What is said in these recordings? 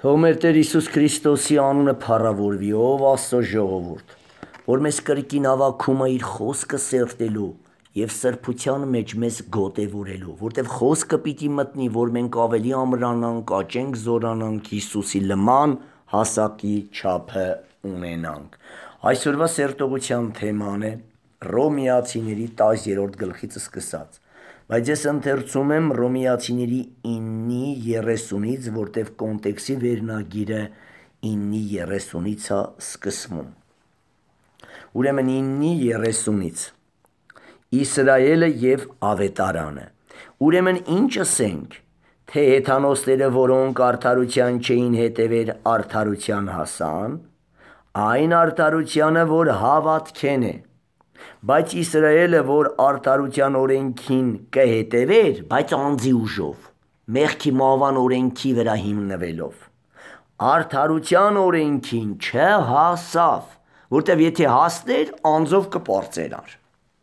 Թող մեր Տեր Հիսուս Քրիստոսի անունը փառավորվի, ով Աստծո ժողովուրդ, որ մեզ կրկին հավաքում է իր խոսքը սերտելու եւ սրբության մեջ մեզ գոտևորելու, որտեվ խոսքը պիտի մտնի, որ մենք ավելի ամրանանք, աճենք, զորանանք, Հիսուսի նման հասակի չափը ունենանք։ Այսօրվա սերտողության թեման է Ռոմեացիների 10-րդ գլխից սկսած, բայց ես ընթերցում եմ Ռոմեացիների 9:30-ից, որտև կոնտեքստի վերնագիրը 9:30-ից է սկսվում։ Ուրեմն 9:30-ից Իսրայելը եւ ավետարանը։ Ուրեմն ինչ ասենք, թե հեթանոսները, որոնք արդարության չէին հետևեր, արդարության հասան, այն արդարությանը, որ հավատքեն է, բայց Իսրայելը, որ արդարության օրենքին կհետևեր, բայց անձի ուժով, մեղքի մահվան օրենքի վրա հիմնվելով, արդարության օրենքին չհասավ, որտև եթե հասներ, անձով կպարծենար։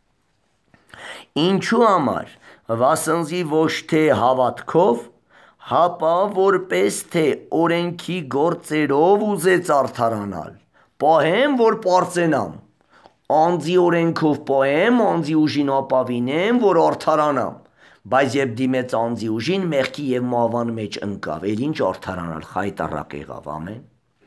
Ինչու համար, վասնզի ոչ թե հավատքով, հապա որպես թե օրենքի գործերով ուզեց արդարանալ, պահեմ, որ պարծենամ, անձի օրենքով պահեմ, անձի ուժին ապավինեմ, որ արդարանամ, բայց երբ դիմեց անձի ուժին, մեղքի եւ մահվան մեջ ընկավ, էլ ինչ արդարանալ, խայտառակ եղավ, ամեն։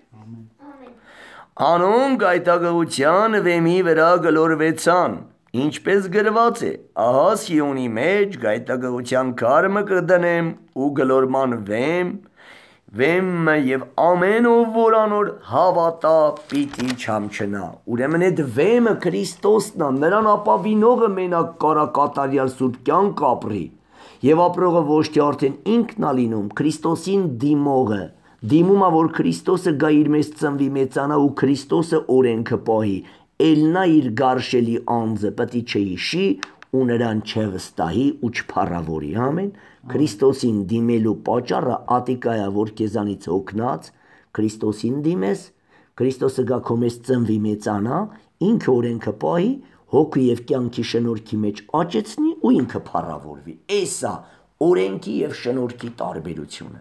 Անոնք գայթակղության վեմի վրա գլորվեցան, ինչպես գրված է, ահա Սիոնի մեջ գայթակղության քարմը կդնեմ ու գլորման վեմը եւ ամեն ով որ անոր հավատա պիտի չամչնա։ Ուրեմն այդ վեմը Քրիստոսն է, նրան ապավինողը մենակ կարա կատարյալ սուրբ կյանք ապրի եւ ապրողը ոչ թե արդեն ինքն է լինում, Քրիստոսին դիմողը դիմում է, որ Քրիստոսը գա իր մեջ ծնվի, մեծանա ու Քրիստոսը օրենքը պահի, էլ նա իր գարշելի անձը պիտի չհիշի ու նրան չվստահի ու չփառավորի, ամեն։ Քրիստոսին դիմելու պատճառը ատիկա է, որ քեզանից հոգնած Քրիստոսին դիմես, Քրիստոսը գա քո մեջ ծնվի, մեծանա, ինքը օրենքը պահի, հոգու եւ կյանքի շնորհքի մեջ աճեցնի ու ինքը փառավորվի։ Էսա օրենքի եւ շնորհքի տարբերությունը։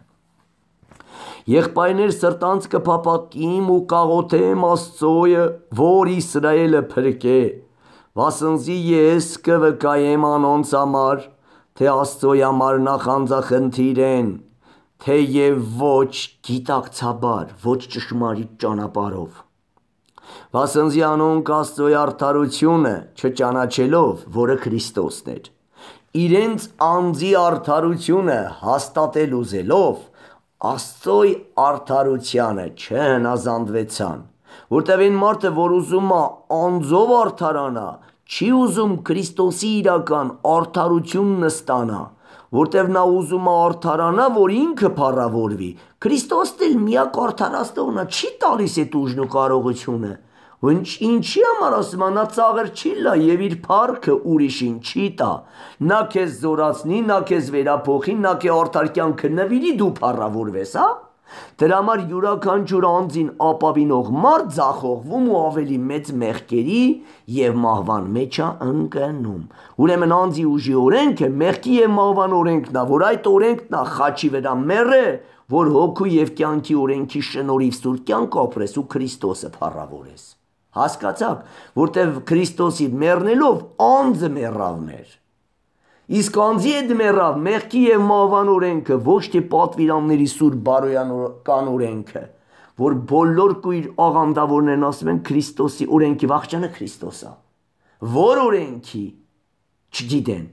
Եղբայրներ սրտանց կփապակիմ ու կաղոթեմ Աստծոյը, որ Իսրայելը փրկե, վասնզի ես կվկայեմ անոնց համար, թե Աստծոյ համար նախանձախնդիր են, թե եւ ոչ գիտակցաբար, ոչ ճշմարիտ ճանապարհով։ Վասնզի անոնք Աստծոյ արդարությունը չճանաչելով, որը Քրիստոսն էր, իրենց անձի արդարությունը հաստատել ուզելով, Աստծոյ արդարությանը չհնազանդվեցան, որտև այն մարդը, որ ուզում է անձով արդարանա, չի ուզում Քրիստոսի իրական արդարությունն ստանա, որտև նա ուզում է արդարանա, որ ինքը փառավորվի, Քրիստոսն էլ միակ արդարացնողն է, չի տալիս այդ ուժն ու կարողությունը, ինչի համար ասում է, նա ծաղր չի լա եւ իր փառքը ուրիշին չի տա, նա քեզ զորացնի, նա քեզ վերափոխի, նա քեզ արդար կյանքը նվիրի, դու փառավորվես, հա։ Դրա համար յուրաքանչյուր անձին ապավինող մարդ ձախողվում ու ավելի մեծ մեղքերի եւ մահվան մեջ է ընկնում։ Ուրեմն անձի ուժի օրենքը մեղքի եւ մահվան օրենքն է, որ այդ օրենքն է խաչի վրա մեռը, որ հոգու եւ կյանքի օրենքի շնորհիվ սուրբ կյանք ապրես ու Քրիստոսը փառավորես։ Հասկացաք, որտեվ Քրիստոսի մեռնելով անձը մեռավ մեր։ Իսկ անձի հետ մեռավ մեղքի եւ մահվան օրենքը, ոչ թե պատվիրանների սուրբ բարոյական օրենքը, որ բոլոր կույր աղանդավորներն ասում են Քրիստոսի օրենքի վախճանը Քրիստոս է։ Որ օրենքի չգիտեն,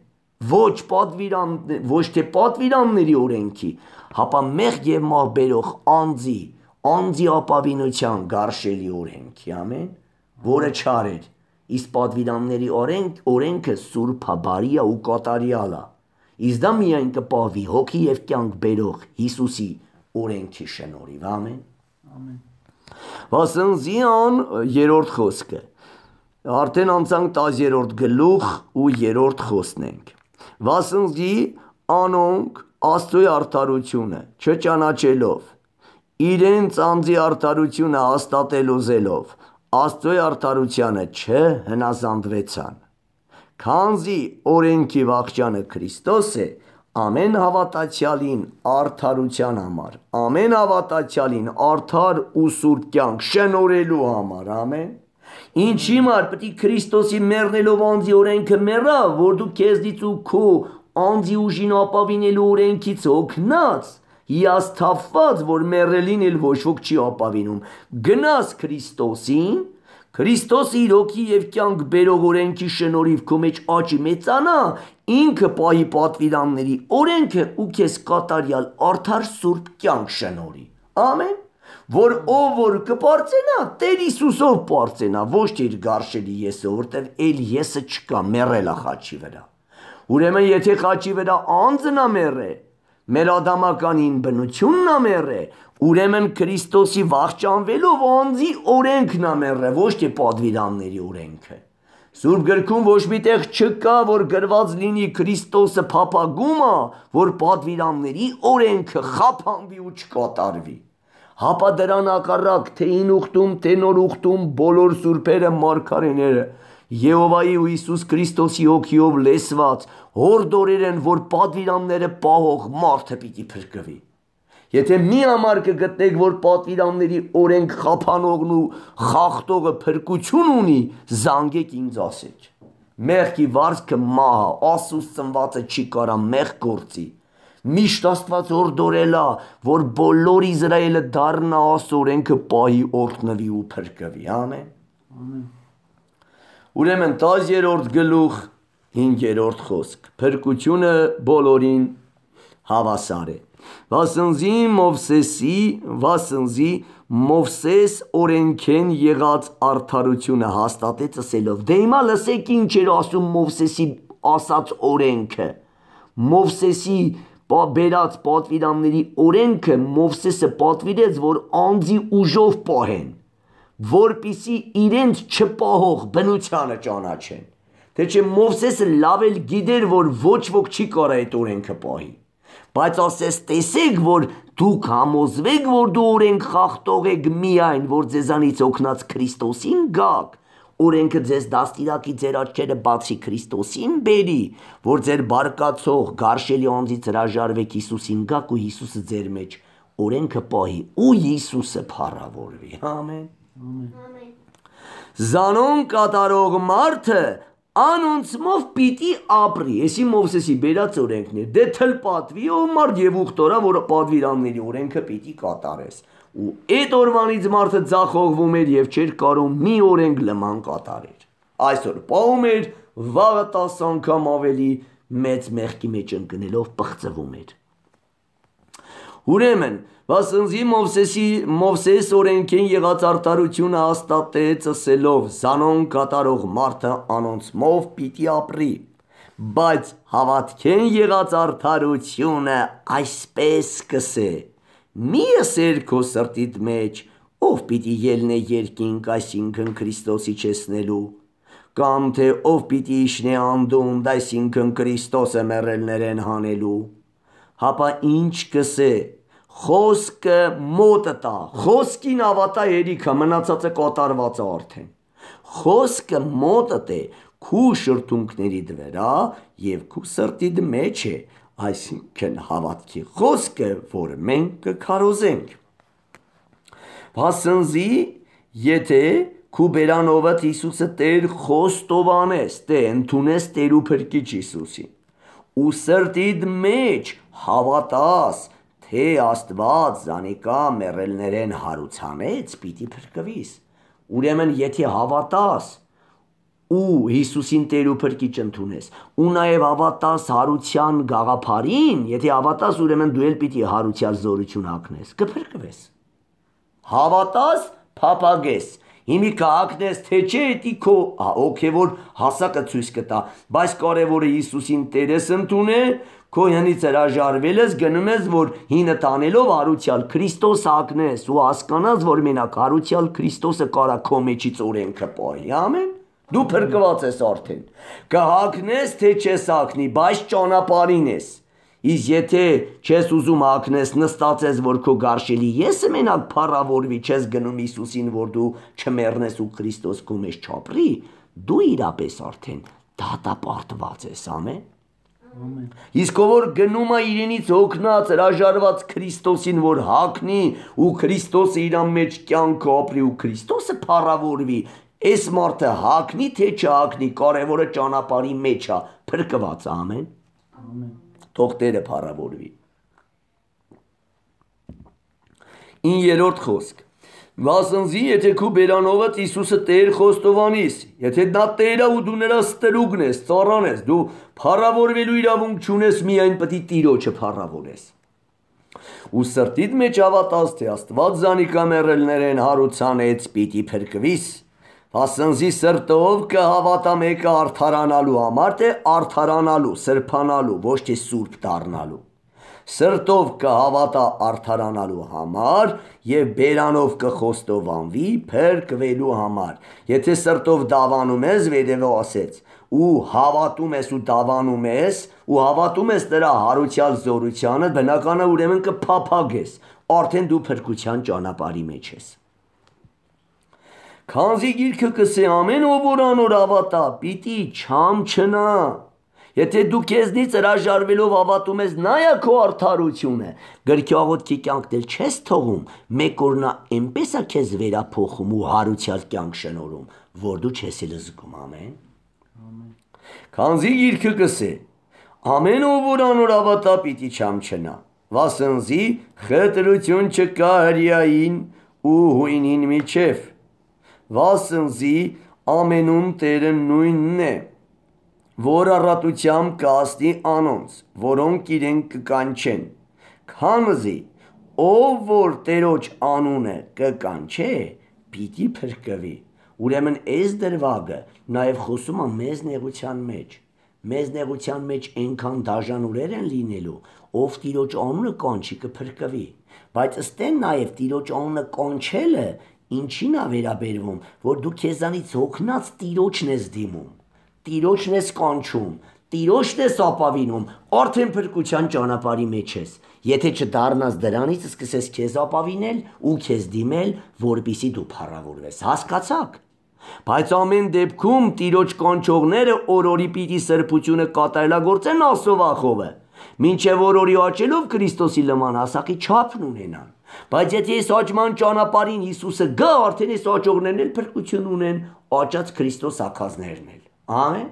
ոչ թե պատվիրանների օրենքի, հապա մեղք եւ մահ բերող անձի ապավինության գարշելի օրենքի, ամեն, որը չար էր, իսկ պատվիրանների օրենքը սուրբ բարի է ու կատարյալ է, իսկ դա միայն կպահվի հոգի եւ կյանք բերող Հիսուսի օրենքի շնորհիվ, ամեն։ Վասնզի ան երրորդ խոսքը, արդեն անցանք 10-րդ գլուխ ու 3-րդ խոսքն ենք, վասնզի անոնք Աստծոյ արդարությունը չճանաչելով, իրենց անձի արդարությունը հաստատել ուզելով, Աստծոյ արդարությանը չհնազանդվեցան, քանզի օրենքի վախճանը Քրիստոս է, ամեն հավատացյալին արդարության համար, ամեն հավատացյալին արդար ու սուրբ կյանք շնորհելու համար, ամեն։ Ինչի համար պետք է Քրիստոսի մեռնելով անձի օրենքը մեռա, որ դու քեզնից ու քո անձի ուժին ապավինելու օրենքից օգնած, հիասթափված, որ մեռելին էլ ոչ ոք չի ապավինում, գնաս Քրիստոսին, Քրիստոսը իր հոգի և կյանք բերող օրենքի շնորհիվ քո մեջ աճի մեծանա, ինքը պահի պատվիրանների օրենքը ու քեզ կատարյալ արդար սուրբ կյանք շնորհի։ Ամեն։ Որ ով որ կպարծենա, Տեր Հիսուսով պարծենա, ոչ թե իր գարշելի եսը, որտև էլ եսը չկա, մեռել է խաչի վրա։ Ուրեմն եթե խաչի վրա անձն է մեռե, մեր ադամականին բնությունն է մեռե, ուրեմն Քրիստոսի վախճանվելով անձի օրենքն է մեռե, ոչ թե պատվիրանների օրենքը։ Սուրբ գրքում ոչ մի տեղ չկա, որ գրված լինի Քրիստոսը փափագում է, որ պատվիրանների օրենքը խափանվի ու չկատարվի։ Հապա դրան հակառակ, թե հին ուխտում, թե նոր ուխտում բոլոր սուրբերը, մարգարեները Եհովայի ու Հիսուս Քրիստոսի հոգիով լեցված հորդորեր են, որ պատվիրանները պահող մարդը պիտի փրկվի։ Եթե մի համար կգտնեք, որ պատվիրանների օրենք խափանողն ու խախտողը փրկություն ունի, զանգեք ինձ ասեք։ Մեղքի վարձքը մահ է, Աստծուց ծնվածը չի կարա մեղք գործի։ Միշտ Աստված հորդորել է, որ բոլոր Իսրայելը դառնա Աստծո օրենքը պահի, օրհնվի ու փրկվի։ Ամեն։ Ուրեմն 10-րդ գլուխ 5-րդ խոսք։ Փրկությունը բոլորին հավասար է։ Վասնզի Մովսես օրենքեն եղած արդարությունը հաստատեց ասելով։ Դե հիմա լսեք ինչ էր ասում Մովսեսի ասած օրենքը։ Մովսեսի բերած պատվիրանների օրենքը Մովսեսը պատվիրեց, որ անձի ուժով պահեն, որպիսի իրենց չպահող բնությանը ճանաչեն։ Թե չէ Մովսեսը լավ էլ գիտեր, որ ոչ ոք չի կարա այդ օրենքը պահի։ Բայց ասես տեսեք, որ դուք համոզվեք, որ դու օրենք խախտող եք միայն, որ ձեզանից օգնած Քրիստոսին գաք, օրենքը ձեզ դաստիարակի ձեր աչքերը բացի Քրիստոսին բերի, որ ձեր բարկացող գարշելի անձից հրաժարվեք Հիսուսին գաք ու Հիսուսը ձեր մեջ օրենքը պահի ու Հիսուսը փառավորվի։ Ամեն։ Զանոն կատարող մարդը անոնցմով պիտի ապրի։ Էսի Մովսեսի բերած օրենքն է։ Դե թլպատվի ով մարդ եւ ուխտորա, որ պատվիրանների օրենքը պիտի կատարես։ Ու այդ օրվանից մարդը ձախողվում էր եւ չէր կարող մի օրենք լման կատարեր։ Այսօր պահում էր, վաղը 10 անգամ ավելի մեծ մեղքի մեջ ընկնելով պղծվում էր։ Ուրեմն, վասնզի Մովսես օրենքեն եղած արդարությունը հաստատեց ասելով. Զանոն կատարող մարդը անոնցմով պիտի ապրի, բայց հավատքեն եղած արդարությունը այսպես կսե. մի ըսեր քո սրտիդ մեջ, ով պիտի ելնե երկինք, այսինքն Քրիստոսի չեսնելու, կամ թե ով պիտի իջնե անդունդ, այսինքն Քրիստոսը մեռելներեն հանելու, հապա ինչ կսե, խոսքը մոտը տա, խոսքին ավատա երիքը, մնացածը կատարված է արդեն, խոսքը մոտդ է, քու շրթունքներիդ վրա և քու սրտիդ մեջ է, այսինքն հավատքի խոսքը, որ մենք կքարոզենք։ Վասնզի, եթե քու բերանովդ Հիսուսը Տեր խոստովանես, թե ընդունես Տեր ու Փրկիչ Հիսուսին, ու սրտիդ մեջ հավատաս, թե Աստված զանիկա մեռելներեն հարուցանեց, պիտի փրկվիս։ Ուրեմն եթե հավատաս ու Հիսուսին Տեր ու Փրկիչ ընդունես, ու նաև հավատաս հարության գաղափարին, եթե հավատաս, ուրեմն դու էլ պիտի հարության զորություն հագնես, կփրկվես։ Հավատաս, փափագես, հիմի կհագնես, թե չէ, էդի քո հոգևոր հասակը ցույց կտա, բայց կարևորը Հիսուսին Տերես ընդունել, քո հնից հրաժարվել ես, գնում ես, որ հինը տանելով հարության Քրիստոս հագնես ու հասկանաս, որ մենակ հարության Քրիստոսը կարա քո մեջից օրենքը պահի, ամեն։ Դու փրկված ես արդեն, կհագնես, թե չես հագնի, բայց ճանապարհին ես, իսկ եթե չես ուզում հագնես, նստած ես, որ քո գարշելի եսը մենակ փառավորվի, չես գնում Հիսուսին, որ դու չմեռնես ու Քրիստոս քո մեջ չապրի, դու իրապես արդեն դատապարտված ես, ամեն։ Իսկ ով որ գնում է իրենից հոգնած հրաժարված Քրիստոսին, որ հագնի ու Քրիստոսը իր մեջ կյանքը ապրի ու Քրիստոսը փառավորվի, այս մարդը հագնի թե չհագնի, կարևորը ճանապարհի մեջ է, փրկված է, ամեն։ Թող Տերը փառավորվի։ 9-րդ խոսք։ Վասնզի եթե քու բերանովդ Իսուսը Տեր խոստովանիս, եթե նա Տեր է ու դու նրա ստրուկն ես, ծառան ես, դու փառավորվելու իրավունք չունես, միայն պետք է Տիրոջը փառավորես։ Ու սրտիդ մեջ հավատաս, թե Աստված զանիկա մեռելներեն հարուցանեց, պիտի փրկվիս։ Վասնզի սրտով կհավատա մեկը արդարանալու համար, թե արդարանալու, սրբանալու, ոչ թե սուրբ դառնալու։ Սրտով կհավատա արդարանալու համար և բերանով կխոստովանվի փրկվելու համար։ Եթե սրտով դավանում ես, վերևը ասեց, ու հավատում ես ու դավանում ես, ու հավատում ես նրա հարության զորությանը, բնականը ուրեմն կփափագես, արդեն դու փրկության ճանապարհի մեջ ես։ Քանզի գիրքը կսե ամեն ով որ անոր հավատա, պիտի չամչնա։ Եթե դու քեզնից հրաժարվելով հավատում ես նայա քո արդարությունը, գրքի աղոթքի կյանքն էլ չես թողում, մեկ օր նա այնպես է քեզ վերափոխում ու հարության կյանք շնորհում, որ դու չես էլ զգում, ամեն։ Քանզի գիրքը կսե ամեն ով որ անոր հավատա, պիտի չամչնա, վասնզի խտրություն չկա հրեային ու հույնին միջև, վասնզի ամենում Տերը նույնն է, որ առատությամբ կհասնի անոնց, որոնք իրեն կկանչեն, քանզի ով որ Տերոջ անունը կկանչե, պիտի փրկվի։ Ուրեմն այս դրվագը նաև խոսում է մեզ նեղության մեջ։ Մեզ նեղության մեջ այնքան դաժան ուրեր են լինելու, ով Տիրոջ անունը կանչի կփրկվի։ Բայց ըստեն նաև Տիրոջ անունը կանչելը ինչին է վերաբերվում, որ դու քեզանից հոգնած Տիրոջն ես դիմում, Տիրոջն ես կանչում, Տիրոջն ես ապավինում, արդեն փրկության ճանապարհի մեջ ես։ Եթե չդառնաս դրանից, սկսես քեզ ապավինել ու քեզ դիմել, որպեսզի դու փառավորվես։ Հասկացաք։ Բայց ամեն դեպքում Տիրոջ կանչողները օրորի պիտի սրբությունը կատարելագործեն ասովախովը, մինչև օրորի աճելով Քրիստոսի լման հասակի չափն ունենան։ Բայց եթե այս աճման ճանապարհին Հիսուսը գա, արդեն այս աճողներն էլ փրկություն ունեն, աճած Քրիստոս ակազներն էլ։ Ամեն։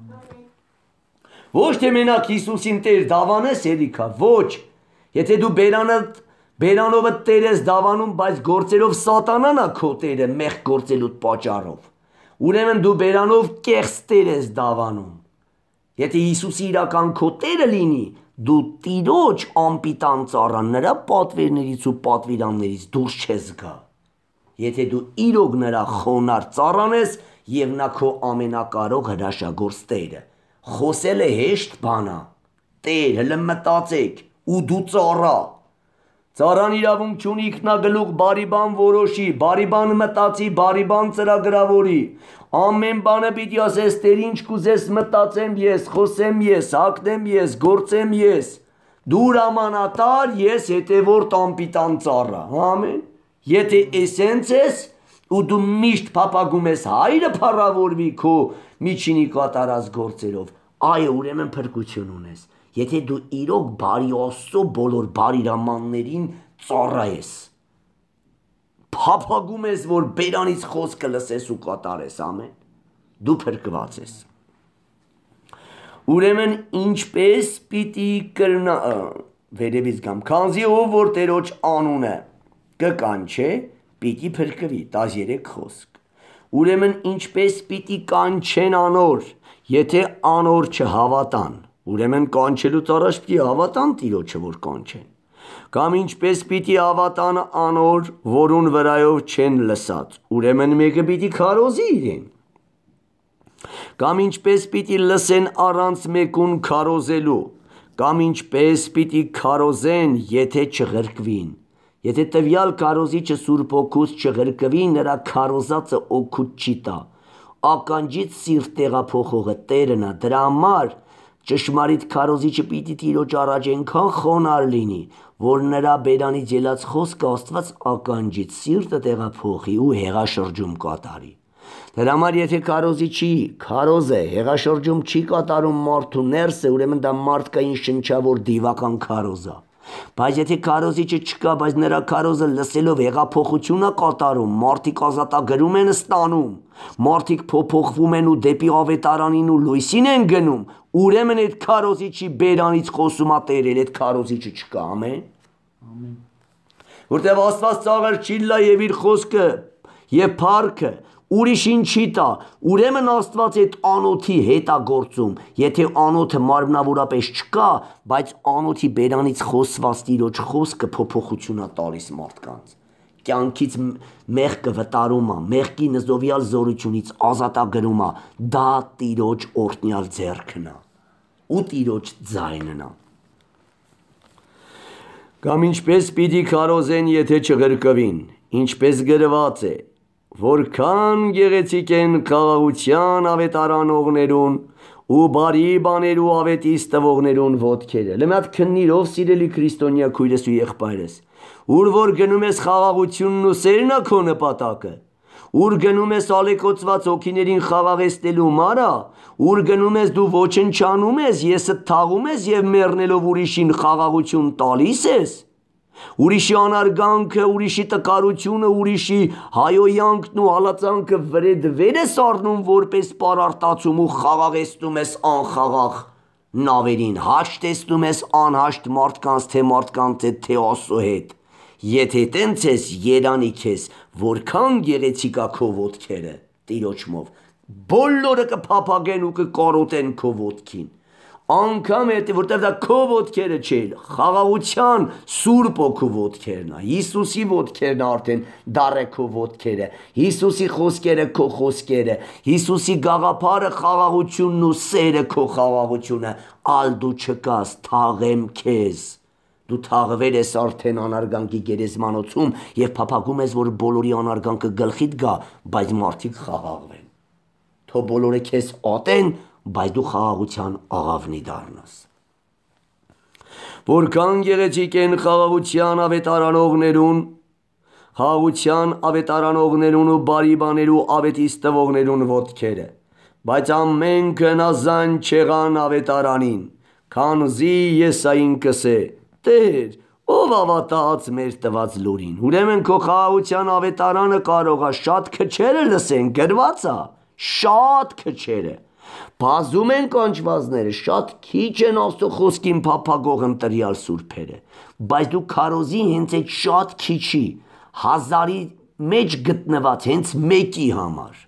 Ոչ թե մենակ Հիսուսին Տեր դավանես ելիքա, ոչ։ Եթե դու բերանովը Տեր ես դավանում, բայց գործերով սատանան է քո Տերը մեղք գործելուց պատճառով, ուրեմն դու բերանով կեղծ Տեր ես դավանում։ Եթե Հիսուսի իրական քո Տերը լինի, դու Տիրոջ անպիտան ծառան նրա պատվերներից ու պատվիրաններից դուրս չես գա։ Եթե դու իրոք նրա խոնար ծառան ես և նա քո ամենակարող հրաշագործ Տերը, խոսելը հեշտ բան է, Տեր, հլը մտածեք, ու դու ծառա։ Ծառան իրավունք չունի ինքնագլուխ բարի բան որոշի, բարի բան մտածի, բարի բան ծրագրավորի։ Ամեն բանը պիտի ասես Տեր, ինչ կուզես մտածեմ ես, խոսեմ ես, հագնեմ ես, գործեմ ես։ Դու հրամանատար, ես հետևորդ անպիտան ծառա։ Ամեն։ Եթե էսենց ես ու դու միշտ փափագում ես հայրը փառավորվի քո միջինի կատարած գործերով, այո, ուրեմն փրկություն ունես։ Եթե դու իրոք բարի Աստծո բոլոր բարի հրամաններին ծառա ես, փափագում ես, որ բերանից խոսքը լսես ու կատարես, ամեն, դու փրկված ես։ Ուրեմն ինչպես պիտի կրնա, վերևից գամ, քանզի ով որ Տերոջ անունը կկանչե, պիտի փրկվի, 13 խոսք։ Ուրեմն ինչպես պիտի կանչեն անոր, եթե անոր չհավատան, ուրեմն կանչելուց առաջ պիտի հավատան Տիրոջը, որ կանչեն։ Կամ ինչպես պիտի հավատան անոր, որուն վրայով չեն լսած, ուրեմն մեկը պիտի քարոզի իրեն։ Կամ ինչպես պիտի լսեն առանց մեկուն քարոզելու, կամ ինչպես պիտի քարոզեն, եթե չղրկվին։ Եթե տվյալ քարոզիչը Սուրբ Օգուց չղրկվի, նրա քարոզածը օգուտ չի տա։ Ականջից սիրտ տեղափոխողը Տերն է, դրա համար ճշմարիտ քարոզիչը պիտի Տիրոջ առաջ այնքան խոնարհ լինի, որ նրա բերանից ելած խոսքը Աստված ականջից սիրտը տեղափոխի ու հեղաշրջում կատարի։ Դրա համար եթե քարոզը հեղաշրջում չի կատարում մարդու ներսը, ուրեմն դա մարդկային շնչավոր դիվական քարոզ է։ Բայց եթե քարոզիչը չկա, բայց նրա քարոզը լսելով հեղափոխություն է կատարում, մարդիկ ազատագրում են ստանում, մարդիկ փոփոխվում են ու դեպի ավետարանին ու լույսին են գնում, ուրեմն այդ քարոզիչի բերանից խոսում է Տերը, այդ քարոզիչը չկա, ամեն։ Որտեղ Աստված ծաղր չի լա եւ իր խոսքը եւ փառքը ուրիշին չի տա, ուրեմն Աստված այդ անոթի հետ է գործում, եթե անոթը մարմնավորապես չկա, բայց անոթի բերանից խոսված Տիրոջ խոսքը փոփոխություն է տալիս մարդկանց, կյանքից մեղքը վտարում է, մեղքի նզովյալ զորությունից ազատագրում է, դա Տիրոջ օրհնյալ ձեռքն է ու Տիրոջ ձայնն է։ Կամ ինչպես պիտի քարոզեն, եթե չղրկվին, ինչպես գրված է, որքան գեղեցիկ են խաղաղության ավետարանողներուն ու բարի բաներու ավետիս տվողներուն ոտքերը։ Լմատ քննիրով սիրելի քրիստոնյա քույրս ու եղբայրս, ուր որ գնում ես խաղաղությունն ու սերն է քո նպատակը, ուր գնում ես ալեկոծված հոգիներին խաղաղեցնելու մարա, ուր գնում ես դու ոչնչանում ես, եսը թաղում ես եւ մեռնելով ուրիշին խաղաղություն տալիս ես, ուրիշի անարգանքը, ուրիշի տկարությունը, ուրիշի հայոյանքն ու հալածանքը վրեդվեր ես առնում որպես պարարտացում ու խաղաղեցնում ես անխաղաղ նավերին, հաշտեցնում ես անհաշտ մարդկանց, թե մարդկանց հետ, թե Աստծո հետ։ Եթե տենց ես, երանի քեզ, որքան գեղեցիկ է քո ոտքերը Տիրոջմով, բոլորը կփափագեն ու կկարոտեն քո ոտքին, անգամ եթե որտեղ դա քո ոտքերը չէ, խաղաղության Սուրբ Օգու ոտքերն է, Հիսուսի ոտքերն արդեն դառը քո ոտքերը, Հիսուսի խոսքերը քո խոսքերը, Հիսուսի գաղափարը խաղաղությունն ու սերը քո խաղաղությունը, ալ դու չկաս, թաղեմ քեզ։ Դու թաղվել ես արդեն անարգանքի գերեզմանոցում եւ փափագում ես, որ բոլորի անարգանքը գլխիդ գա, բայց մարդիկ խաղաղվեն։ Թո բոլորը քեզ ատեն, բայց դու խաղաղության աղավնի դառնաս։ Որքան գեղեցիկ են խաղաղության ավետարանողներուն ու բարի բաներու ավետիս տվողներուն ոտքերը, բայց ամենքն ազան չեղան ավետարանին, քանզի Եսային կսե. Տեր, ով ավատաց մեր տված լուրին, ուրեմն քո խաղաղության ավետարանը կարող է շատ քչերը լսեն, գրված է, շատ քչերը, բազում են կանչվածները, շատ քիչ են Աստծո խոսքին փափագող ընտրյալ սուրբերը, բայց դու քարոզի հենց այդ շատ քիչի, հազարի մեջ գտնված հենց մեկի համար։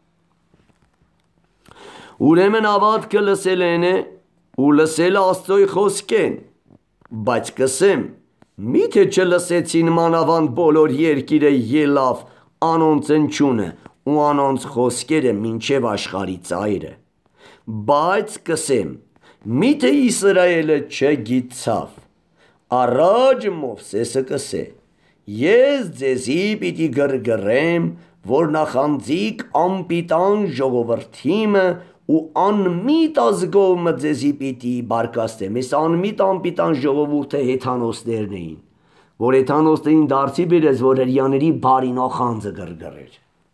Ուրեմն ավատքը լսել են ու լսել Աստծոյ խոսքեն, բայց կսեմ, միթե չլսեցին մանավանդ բոլոր երկիրը ելավ անոնց ընչունը ու անոնց խոսքերը մինչև աշխարհի ծայրը, բայց կսեմ, միթե Իսրայելը չգիտցավ, առաջ Մովսեսը կսե, ես ձեզի պիտի գրգռեմ, որ նախանձիկ անպիտան ժողովրդիմը ու անմիտ ազգովը ձեզի պիտի բարկաստեմ, ես անմիտ անպիտան ժողովուրդը հեթանոսներն էին, որ հեթանոսներին դարձի բերեց, որ հրյաների բարի նախանձը գրգռեր։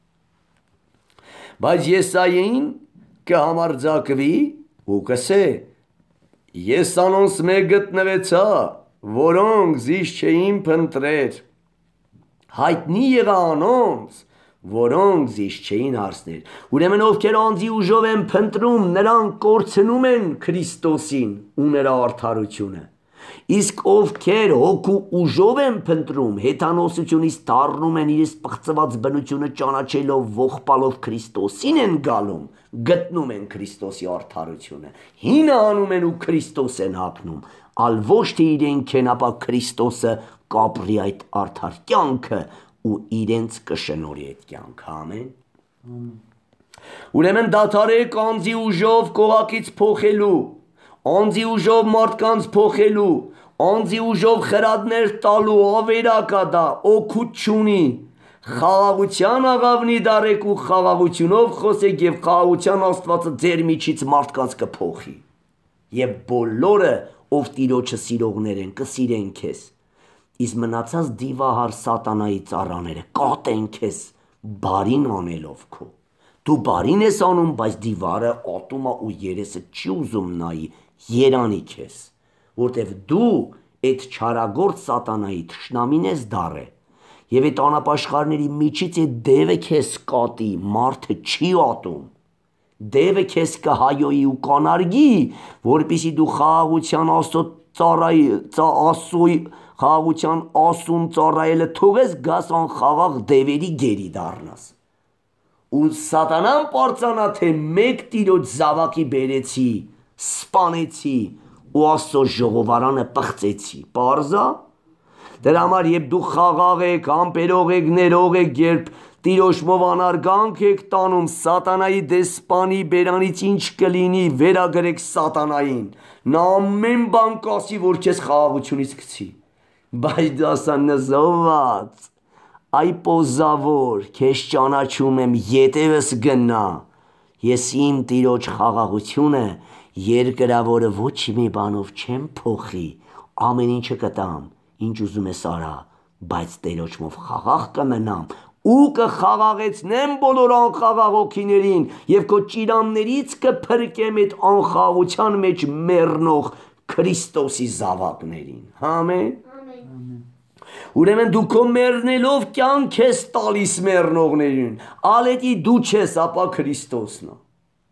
Բայց Եսային կհամարձակվի ու կսե, ես անոնց մեկ գտնվեցա, որոնք զիս չէին փնտրեր, հայտնի եղա անոնց, որոնք զիս չէին հարցներ։ Ուրեմն ովքեր անձի ուժով են փնտրում, նրանք կորցնում են Քրիստոսին ու նրա արդարությունը, իսկ ովքեր հոգու ուժով են փնտրում, հեթանոսությունից դառնում են իրենց պղծված բնությունը ճանաչելով, ողբալով Քրիստոսին են գալում, գտնում են Քրիստոսի արդարությունը, հինը անում են ու Քրիստոս են հագնում, ալ ոչ թե իրենք են, ապա Քրիստոսը կապրի այդ արդար կյանքը ու իրենց կշնորի այդ կյանքը, ամեն։ Ուրեմն դադարեք անձի ուժով կողակից փոխելու, անձի ուժով մարդկանց փոխելու, անձի ուժով խրատներ տալու, ավերակա դա, օգուտ չունի, խաղաղության աղավնի դարեք ու խաղաղությունով խոսեք եւ խաղաղության Աստվածը ձեր միջից մարդկանց կփոխի, եւ բոլորը, ով Տիրոջը սիրողներ են, կսիրեն քեզ, իսկ մնացած դիվահար սատանայի ծառաները կատեն քեզ բարին անելով քո, Դու բարին ես անում, բայց դիվարը ատում է ու երեսը չի ուզում նայի, երանի քեզ, որտեվ դու այդ չարագործ սատանայի թշնամին ես դառը, եւ այդ անապաշխարների միջից այդ դևը քեզ կատի, մարդը չի ատում, դևը քեզ կհայոյի ու կանարգի, որպեսզի դու խաղաղության խաղաղության ասուն ծառայելը թողես գաս անխաղաղ դևերի գերի դառնաս։ Ու սատանան պարծանա, թե մեկ տիրոջ զավակի բերեցի, սպանեցի ու Աստծո ժողովարանը պղծեցի, պարզա։ Դրա համար երբ դու խաղաղ եք, համբերող եք, ներող եք, երբ տիրոջմով անարգանք եք տանում սատանայի դեսպանի բերանից ինչ կլինի, վերագրեք սատանային, նա ամեն բան կասի, որ քեզ խաղաղությունից գցի, բայց դու ասա նզոված, այ պոզավոր, քեզ ճանաչում եմ, ետևս գնա, ես իմ տիրոջ խաղաղությունը երկրավորը ոչ մի բանով չեմ փոխի, ամեն ինչը կտամ, ինչ ուզում ես արա, բայց տերոջմով խաղաղ կմնամ ու կխաղաղեցնեմ բոլոր անխաղաղ հոգիներին և քո ճիրաններից կփրկեմ այդ անխաղաղության մեջ մեռնող Քրիստոսի զավակներին, ամեն։ Ուրեմն դու քո մեռնելով կյանք ես տալիս մեռնողներին, ալետի դու չես, ապա Քրիստոսն է։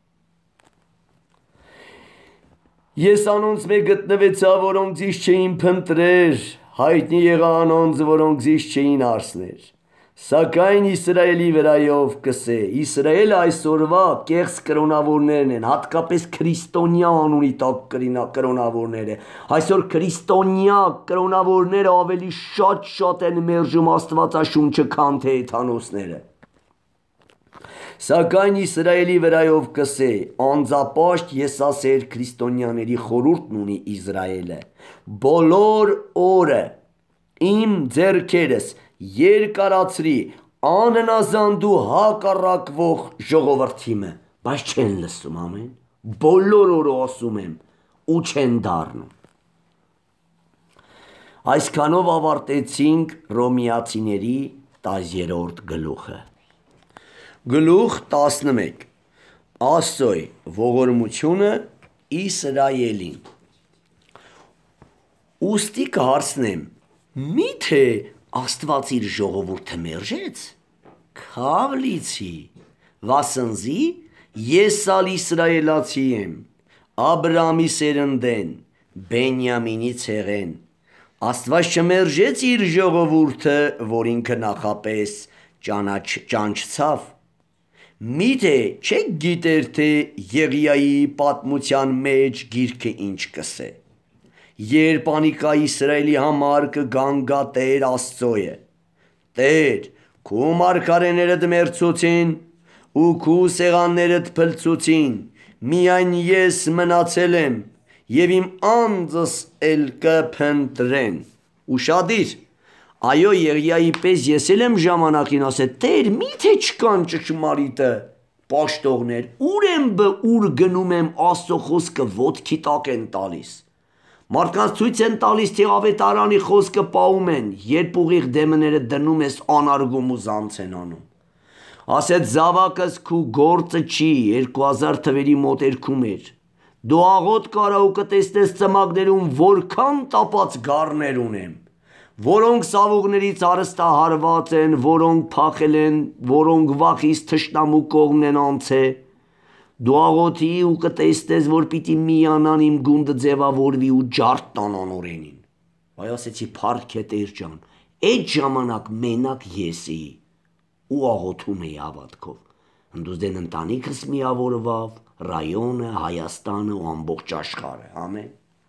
Ես անոնց մեջ գտնվեցա, որոնք ձեզ չէին փնտրեր, հայտնի եղա անոնց, որոնք ձեզ չէին հարցներ, սակայն Իսրայելի վրայով կսե, Իսրայելը այսօրվա կեղծ կրոնավորներն են, հատկապես քրիստոնյա անունի տակ կրոնավորները, այսօր քրիստոնյա կրոնավորները ավելի շատ են մերժում Աստվածաշունչը, քան թե հեթանոսները։ Սակայն Իսրայելի վրայով կսե, անձապաշտ եսասեր քրիստոնյաների խորհուրդն ունի Իսրայելը, բոլոր օրը իմ ձեռքերս երկարացրի անհնազանդ ու հակառակվող ժողովրդիմը, բայց չեն լսում, ամեն, բոլոր օրը ասում եմ ու չեն դառնում։ Այսքանով ավարտեցինք Հռոմեացիների 10-րդ գլուխը։ Գլուխ 11 Աստծոյ ողորմությունը Իսրայելին։ Ուստի կհարցնեմ, միթե Աստված իր ժողովուրդը մերժեց, քավլիցի, վասնզի ես ալ իսրայելացի եմ, Աբրամի սերնդեն, Բենյամինի ցեղեն, Աստված չմերժեց իր ժողովուրդը, որ ինքը նախապես ճանչցավ, միթե չեք գիտեր, թե Եղիայի պատմության մեջ գիրքը ինչ կսե, երբ անիկա Իսրայելի համար կգանգա Տեր Աստծոյը, Տեր, քու մարգարեներդ մերձոցին ու քու սեղաններդ փլցուցին, միայն ես մնացել եմ և իմ անձս էլ կփնտրեն, ուշադիր, այո Եղիայի պես ես էլ եմ ժամանակին ասել, Տեր միթե չկան ճշմարիտը պաշտողներ, ուր եմ ուր գնում եմ Աստծո խոսքը ոտքի տակ են տալիս, մարդկանց ցույց են տալիս, թե ավետարանի խոսքը պահում են, երբ ուղիղ դեմները դնում ես անարգում ու զանց են անում, ասեց զավակս քու գործը չի, 2000 թվերի մոտերքում էր, դու աղոտ կարա ու կտեսնես ծմակներում որքան տապած գառներ ունեմ, որոնք սավուղներից հարստահարված են, որոնք փախել են, որոնք վախից թշնամու կողմն են անցե, դու աղոթի ու կտեսնես, որ պիտի միանան իմ գունդը ձևավորվի ու ջարդ տան անօրենին, այ ասեցի փառք է Տեր ջան, այդ ժամանակ մենակ ես էի ու աղոթում էի հավատքով, ընդուզդեն ընտանիքս միավորվավ, ռայոնը, Հայաստանը ու ամբողջ աշխարհը, ամեն։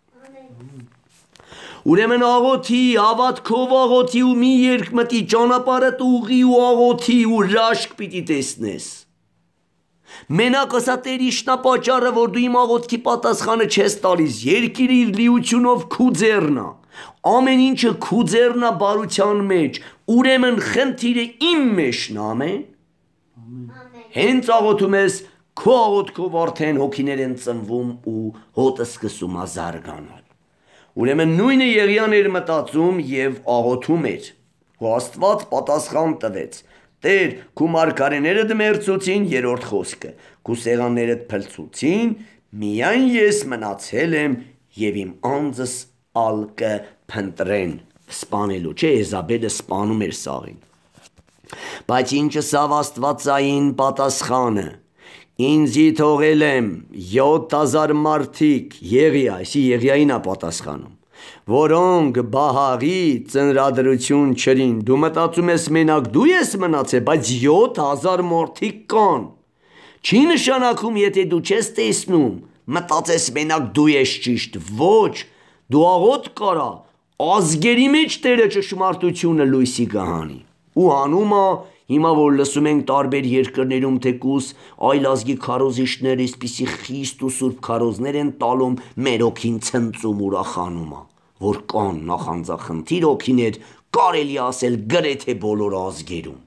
Ուրեմն աղոթի, հավատքով աղոթի ու մի երկմտի ճանապարհդ ուղի ու աղոթի ու հրաշք պիտի տեսնես։ Մենակ ասա Տեր իշնապաճառը, որ դու իմ աղոթքի պատասխանը չես տալիս, երկիրը իր լիությունով քու ձեռն է, ամեն ինչը քու ձեռն է բարության մեջ, ուրեմն խնդիրը իմ մեջն է, ամեն։ Հենց աղոթում ես, քո աղոթքով արդեն հոգիներ են ծնվում ու հոտը սկսում է զարգանալ։ Ուրեմն նույնը Եղիան էր մտածում և աղոթում էր, ու Աստված պատասխան տվեց, Տեր, քու մարգարեները դմերծուցին, երրորդ խոսքը, քու սեղաններդ փլցուցին, միայն ես մնացել եմ և իմ անձս ալկը փնտրեն, սպանելու, չէ, Եզաբելը սպանում էր Սաղին, բայց ինչը սավ աստվածային պատասխանը, ինձի թողել եմ 7000 մարդիկ, Եղիա, այսի Եղիային է պատասխանում, որոնք Բահաղի ծնրադրություն չրին, դու մտածում ես մենակ դու ես մնացել, բայց 7000 մարդիկ կան, չի նշանակում, եթե դու չես տեսնում, մտածես մենակ դու ես ճիշտ, ոչ, դու աղոտ կարա, ազգերի մեջ Տերը ճշմարտությունը լույսի կհանի, ու անումը, հիմա որ լսում ենք տարբեր երկրներում թեկուս այլ ազգի քարոզիչներ այսպիսի խիստ ու սուրբ քարոզներ են տալում մեր հոգին ցնծում ուրախանում որ կան նախանձախնդիր հոգիներ կարելի ասել գրեթե բոլոր ազգերում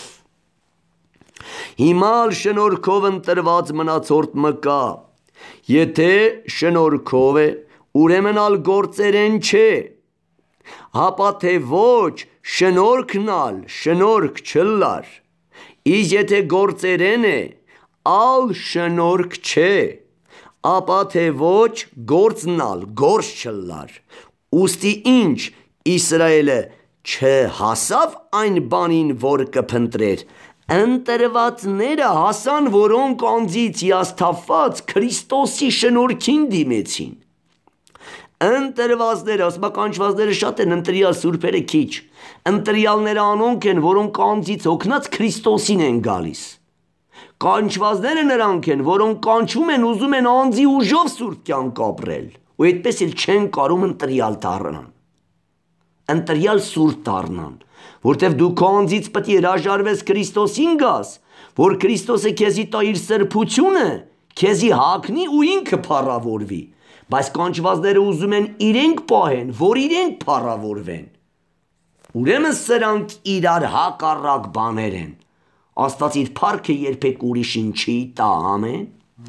հիմա շնորհքով ընտրված մնացորդ մկա եթե շնորհքով է ուրեմն ալ գործերեն չէ հապա թե ոչ շնորհքնալ շնորհք չլար իսկ եթե գործերեն է ալ շնորհք չէ ապա թե ոչ գործնալ գործ չլար ուստի ինչ Իսրայելը չհասավ այն բանին որ կփնտրեր ընտրվածները հասան որոնք անձից հիասթափված Քրիստոսի շնորհքին դիմեցին ընտրվածները, ասմականչվածները շատ են, ընտրյալ սուրբերը քիչ, ընտրյալները անոնք են, որոնք անձից հոգնած Քրիստոսին են գալիս, կանչվածները նրանք են, որոնք կանչվում են, ուզում են անձի ուժով սուրբ կյանք ապրել, ու այդպես էլ չեն կարում ընտրյալ դառնան, ընտրյալ սուրբ դառնան, որտև դու քո անձից պետք է հրաժարվես Քրիստոսին գաս, որ Քրիստոսը քեզի տա իր սրբությունը, քեզի հագնի ու ինքը փառավորվի Բայց կանչվածները ուզում են իրենք պահեն, որ իրենք փառավորվեն։ Ուրեմն սրանք իրար հակառակ բաներ են։ Աստված իր փառքը երբեք ուրիշին չի տա, ամեն։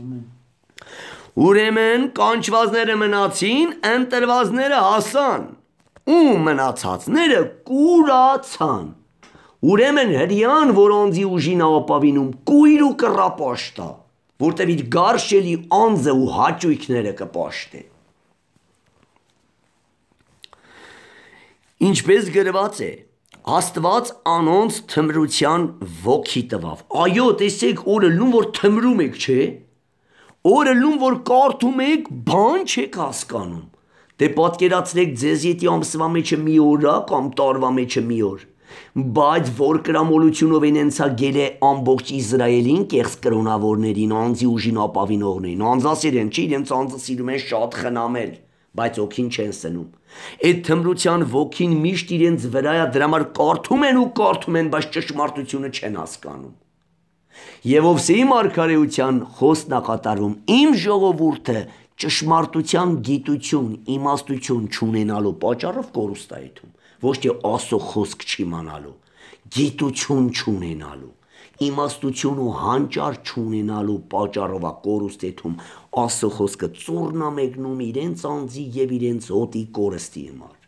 Ուրեմն կանչվածները մնացին, ընտրվածները հասան, ու մնացածները կուրացան։ Ուրեմն հրյան, որ անձի ուժին ապավինում, կույր ու կռապաշտա։ Որտև իր գարշելի անձը ու հաճույքները կպաշտե։ Ինչպես գրված է, Աստված անոնց թմրության ոգի տվավ։ Այո, տեսեք, օրը լուն, որ թմրում եք, չէ։ Օրը լուն, որ կարդում եք, բան չեք հասկանում։ Դե պատկերացրեք ձեզ ետի ամսվա մեջը մի օր, կամ տարվա մեջը մի օր։ Բայց որ կրամոլությունով են ենցագել է ամբողջ Իսրայելին կեղծ կրոնավորներին, անձի ուժին ապավինողներին, անձասեր են, չի իրենց անձը սիրում են շատ խնամել, բայց ոգին չեն սնում։ Այդ թմրության ոգին միշտ իրենց վրա է, դրա համար կարդում են, բայց ճշմարտությունը չեն հասկանում։ Եվ Ովսեի մարգարեության խոսքն է կատարվում, իմ ժողովուրդը ճշմարտության գիտություն, իմաստություն չունենալու պատճառով կորուստ է իթում։ Ոչ թե Աստծո խոսք չիմանալու, գիտություն չունենալու, իմաստություն ու հանճար չունենալու պատճառով է կորուստեթում Աստծո խոսքը ծուռն է մեկնում իրենց անձի եւ իրենց հոտի կորստի համար։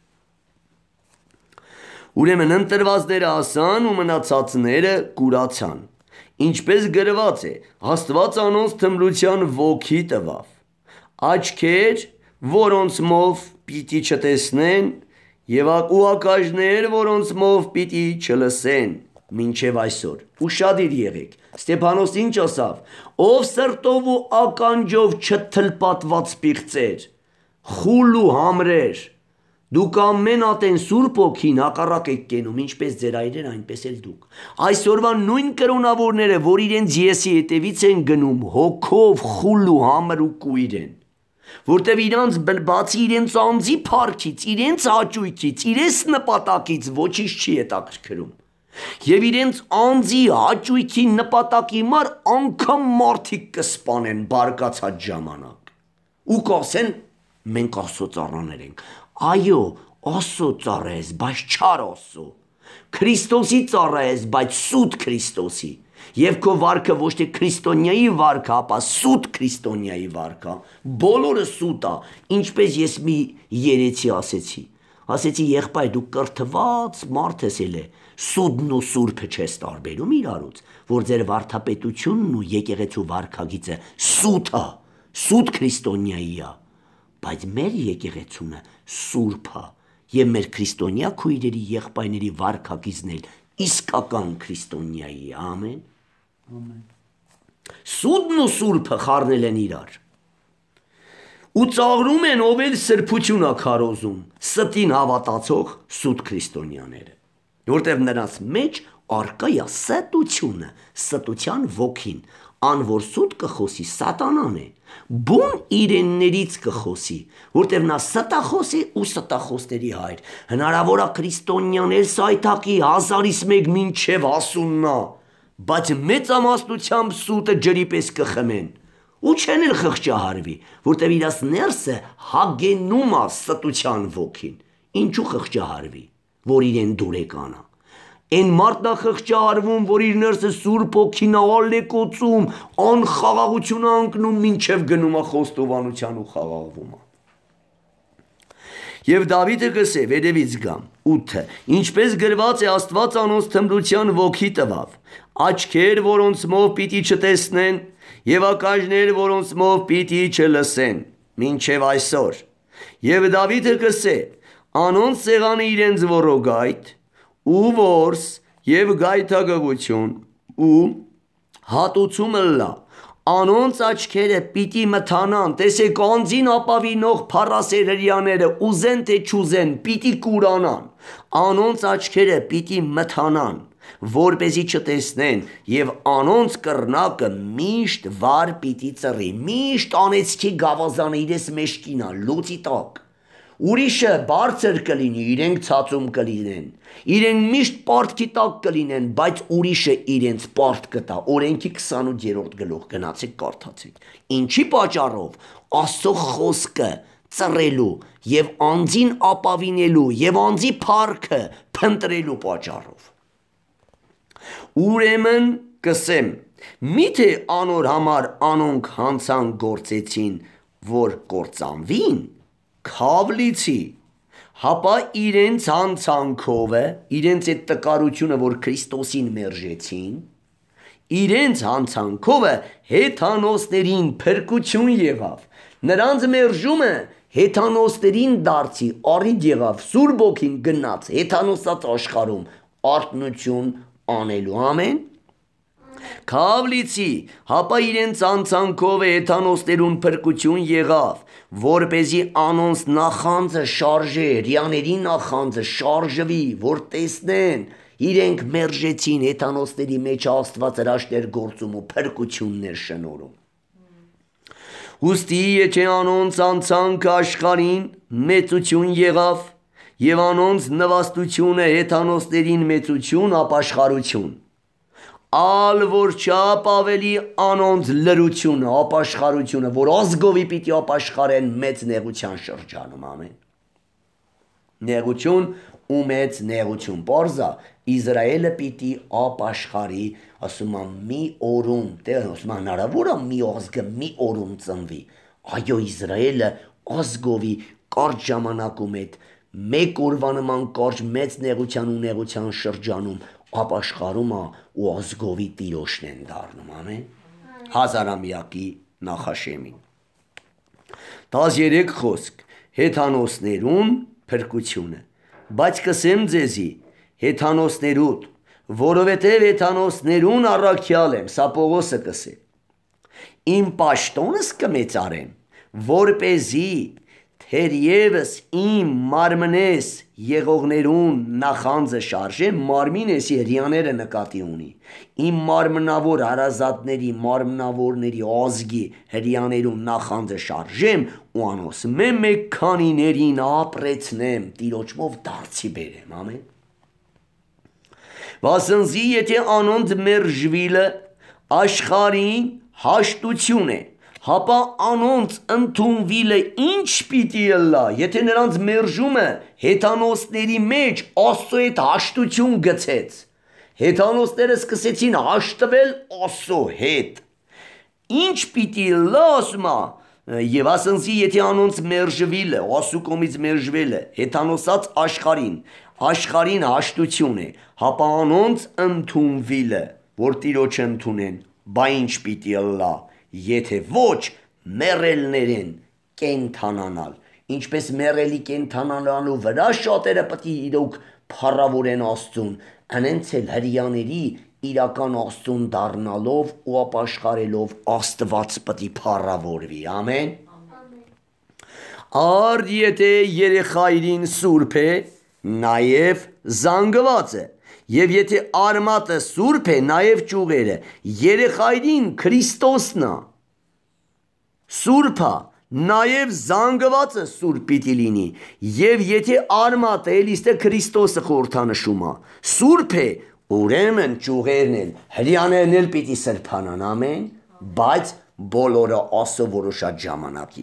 Ուրեմն ընտրվածները ասան ու մնացածները կուրացան։ Ինչպես գրված է, Աստված անոնց թմրության ոգի տվավ։ Աչքեր, որոնցմով պիտի չտեսնեն Եվ ակաժներ, որոնց մով պիտի չլսեն, մինչև այսօր, ուշադիր եղեք, Ստեփանոս ինչ ասավ, ով սրտով ու ականջով չթլպատված պիղծեր, խուլ ու համրեր, դուք ամեն ատեն սուրբ ոգին հակառակ եք կենում, ինչպես ձեր այրեր, այնպես էլ դուք, այսօրվա նույն կրոնավորները, որ իրենց եսի հետևից են գնում, հոգով խուլ ու համր ու կույր են, որտև իրանց բացի իրենց անձի փառքից, իրենց հաճույքից, իրենց նպատակից ոչինչ չի հետաքրքրում։ Եվ իրենց անձի հաճույքի նպատակի մար անգամ մարդիկ կսպանեն բարկացած ժամանակ։ Ու կասեն, մենք Աստծո ծառաներ ենք։ Այո, Աստծո ծառա ես, բայց չար Աստծո։ Քրիստոսի ծառա ես, բայց սուտ Քրիստոսի։ Եվ քո վարքը ոչ թե քրիստոնյայի վարքը, ապա սուտ քրիստոնյայի վարքը, բոլորը սուտ է, ինչպես ես մի երեցի ասեցի, եղբայր դու կրթված մարդ ես էլ է, Սուդն ու սուրբը չես տարբերում իրարուց, որ ձեր վարդապետությունն ու եկեղեցու վարքագիծը սուտ է, սուտ քրիստոնյայի է, բայց մեր եկեղեցունը սուրբ է եւ մեր քրիստոնյա քույրերի եղբայրների վարքագիծն էլ իսկական քրիստոնյայի է, ամեն։ Սուդն ու սուրբը խառնել են իրար ու ծաղրում են ով էլ սրբություն է քարոզում, ստին հավատացող սուտ քրիստոնյաները, որտեղ նրանց մեջ արկա է ստությունը, ստության ոգին, ան որ սուտ կխոսի սատանան է, բուն իրեններից կխոսի, որտեղ նա ստախոս է ու ստախոսների հայր, հնարավոր է քրիստոնյաներ սայթակի 1001 մինչև հասուննա, բայց մեծամասնությամբ սուտը ջրի պես կխմեն, ու չեն էլ խղճահարվի, որտեղ իրաց ներսը հագենում է ստության ոգին, ինչու խղճահարվի, որ իրեն դուրեկան է, Են մարդն է խղճահարվում, որ իր ներսը սուրբ հոգին ալեկոծում, անխաղաղություն է ընկնում, մինչև գնում է խոստովանության ու խաղաղվում է։ Եվ Դավիթը կսե, վերևից գամ, 8-ը, ինչպես գրված է Աստված անոնց թմրության ոգի տվավ, աչքեր, որոնցմով պիտի չտեսնեն, եւ ականջներ, որոնցմով պիտի չլսեն, մինչև այսօր։ Եվ Դավիթը կսե, անոնց սեղանը իրենց ոռոգայթ, ու որս և գայթակղություն ու հատուցումը լա, անոնց աչքերը պիտի մթանան, տեսեք անձին ապավինող փառասեր հրյաները ուզեն թե չուզեն, պիտի կուրանան, անոնց աչքերը պիտի մթանան, որպեսզի չտեսնեն, և անոնց կռնակը միշտ վար պիտի ծռի, միշտ անեծքի գավազանը իրենց մեջքին է, լուծի տակ, ուրիշը բարձր կլինի, իրենք ցածում կլինեն, իրենք միշտ պարտքի տակ կլինեն, բայց ուրիշը իրենց պարտ կտա, օրենքի 28-րդ գլուխ, գնացեք կարդացեք, ինչի պատճառով, Աստծո խոսքը ծռելու և անձին ապավինելու և անձի փառքը փնտրելու պատճառով։ Ուրեմն կսեմ, միթե անոր համար անոնք հանցանք գործեցին, որ կործանվին, քավլիցի, հապա իրենց հանցանքովը, իրենց այդ տկարությունը, որ Քրիստոսին մերժեցին, իրենց հանցանքովը հեթանոսներին փրկություն եղավ, նրանց մերժումը հեթանոսներին դարձի, առիթ եղավ, Սուրբ Ոգին գնաց հեթանոսած աշխարհում արթնություն անելու, ամեն։ Քավլիցի, հապա իրենց անցանքով հեթանոսներուն փրկություն եղավ, որպեսզի անոնց նախանձը շարժե, հրյաների նախանձը շարժվի, որ տեսնեն, իրենք մերժեցին հեթանոսների մեջ Աստված հրաշքներ գործում ու փրկություններ շնորհում։ Ուստի եթե անոնց անցանքը աշխարհին մեծություն եղավ, եւ անոնց նվաստությունը հեթանոսներին մեծություն, ապաշխարություն, ալ որ չափ ավելի անոնց լրությունը, ապաշխարությունը, որ ազգովի պիտի ապաշխարեն մեծ նեղության շրջանում, ամեն։ Նեղություն ու մեծ նեղություն, պարզա, Իսրայելը պիտի ապաշխարի, ասում է մի օրում, տեղ ասում է հնարավոր է մի ազգը մի օրում ծնվի, այո Իսրայելը ազգովի կարճ ժամանակում հետ մեկ օրվա նման կարճ մեծ նեղության ու նեղության շրջանում ապաշխարում է ու ազգովի տիրոշն են դառնում, ամեն, հազարամյակի նախաշեմին։ 13 խոսք, հեթանոսներուն փրկությունը, բայց կսեմ ձեզի, հեթանոսներուդ, որովհետև հեթանոսներուն առաքյալ եմ, սա Պողոսը կսե, իմ պաշտոնս կմեծարեմ, որպեսզի թերևս իմ մարմնես եղողներուն նախանձը շարժեմ, մարմինես հրյաները նկատի ունի, իմ մարմնավոր հարազատների, մարմնավորների ազգի հրյաներուն նախանձը շարժեմ ու անոս մեկ քանիներին ապրեցնեմ, տիրոջմով դարձի բերեմ, ամեն։ Վասնզի եթե անոնց մերժվիլը աշխարհին հաշտություն է, հապա անոնց ընդունվիլը ինչ պիտի ըլլա, եթե նրանց մերժումը հեթանոսների մեջ Աստծո հետ հաշտություն գցեց, հեթանոսները սկսեցին հաշտվել Աստծո հետ, ինչ պիտի ըլլա, ասում է, եւ ասնցի եթե անոնց մերժվիլը, Աստծո կողմից մերժվելը, հեթանոսած աշխարհին, աշխարհին հաշտություն է, հապա անոնց ընդունվիլը, որ Տիրոջը ընդունեն, բա ինչ պիտի ըլլա, եթե ոչ մեռելներեն կենթանանալ, ինչպես մեռելի կենթանանալու վրա շատերը պիտի իրոք փառավորեն Աստծուն, անենց էլ հրյաների իրական Աստծուն դառնալով ու ապաշխարելով Աստված պիտի փառավորվի, ամեն։ Արդ եթե երեխայրին սուրբ է, նաև զանգված է, և եթե արմատը սուրբ է, նաև ճյուղերը, երեխայրին Քրիստոսն է, սուրբա, նաև զանգվածը սուրբ պիտի լինի, և եթե արմատը էլ իստե Քրիստոսը խորհրդանշում է, սուրբ է, ուրեմն ճյուղերն էլ, հրյաներն էլ պիտի սրբանան, ամեն, բայց բոլորը Աստծո որոշած ժամանակին։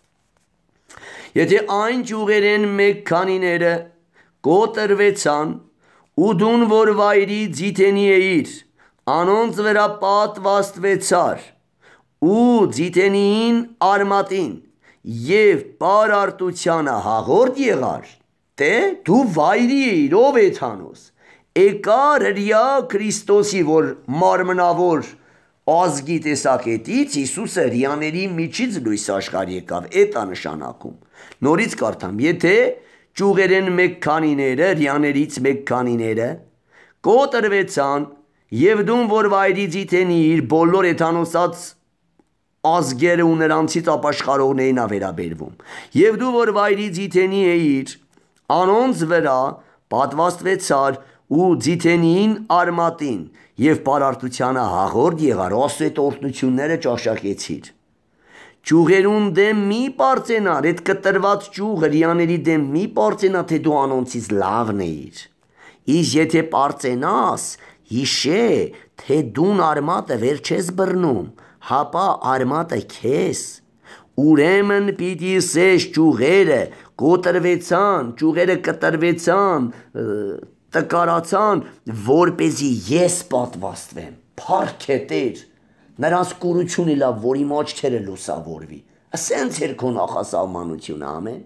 Եթե այն ճյուղերեն մեկ քանիները կոտրվեցան, ու դուն որ վայրի ձիթենի էիր, անոնց վրա պատվաստվեցար, ու ձիթենիին արմատին և պարարտությանը հաղորդ եղար, թե դու վայրի էիր, ով է Թանոս, եկար հրյա Քրիստոսի, որ մարմնավոր ազգի տեսակետից Հիսուսը հրյաների միջից լույս աշխարհ եկավ, էդ է նշանակում։ Նորից կարդամ, եթե ճյուղերեն մեկ քանիները, հրյաներից մեկ քանիները կոտրվեցան, և դուն որ վայրի ձիթենիր, բոլոր էթանոսած ազգերը ու նրանցից ապաշխարողներին է վերաբերվում, և դու որ վայրի ձիթենի էիր, անոնց վրա պատվաստվեցար ու ձիթենիին արմատին և պարարտությանը հաղորդ եղար, Աստծո այդ օրհնությունները ճաշակեցիր։ Ճյուղերուն դեմ մի պարծենար, այդ կտրված ճյուղը հրյաների դեմ մի պարծենա, թե դու անոնցից լավն էիր, իսկ եթե պարծենաս, հիշե, թե դուն արմատը վեր չես բռնում, հապա արմատը քեզ, ուրեմն պիտի սես ճյուղերը կոտրվեցան, ճյուղերը կտրվեցան, տկարացան, որպեսզի ես պատվաստվեմ, փառք է Տեր, նրանց կուրությունը լավ, որ իմ աչքերը լուսավորվի, ասենց էր քո նախասահմանությունը, ամեն։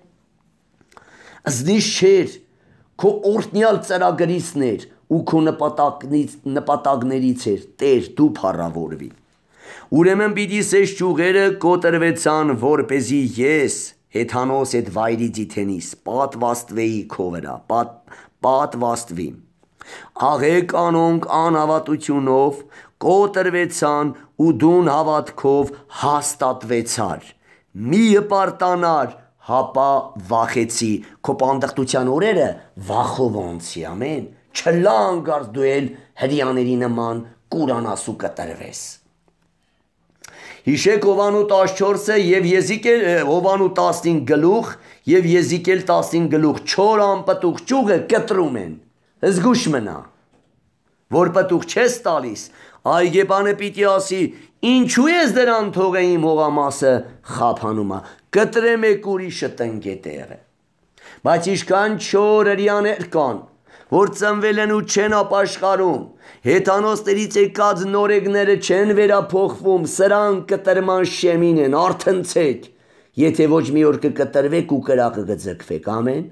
Զնիշ չէր, քո օրհնյալ ծրագրիցներ ու քո նպատակներից էր, Տեր դու փառավորվի։ Ուրեմն պիտի սես ճյուղերը կոտրվեցան, որպեսզի ես հեթանոս այդ վայրի ձիթենիս պատվաստվեի քո վրա, պատվաստվի։ Աղեք անոնք անհավատությունով կոտրվեցան ու դուն հավատքով հաստատվեցար։ Մի հպարտանար, հապա վախեցի, քո պանդխտության օրերը վախով անցի, ամեն, չլանգար դու էլ հրյաների նման կուրանաս ու կտրվես։ Հիշեք Հովանու 14-ը և Եզիկել Հովանու 15 գլուխ և Եզիկել 15 գլուխ 4 անպտուղ ճյուղը կտրում են, զգուշ մնա, որ պտուղ չես տալիս, այգեպանը պիտի ասի, ինչու ես դրան թողե իմ հողամասը խափանում է, կտրե մեկ ուրիշը տնկե տեղը։ Բայց ինչքան չոր հրյաներ կան, որ ծնվել են ու չեն ապաշխարում, հեթանոսներից եկած նորեգները չեն վերափոխվում, սրանք կտրման շեմին են, արթնցեք, եթե ոչ մի օր կկտրվեք ու կրակը կձգվեք, ամեն։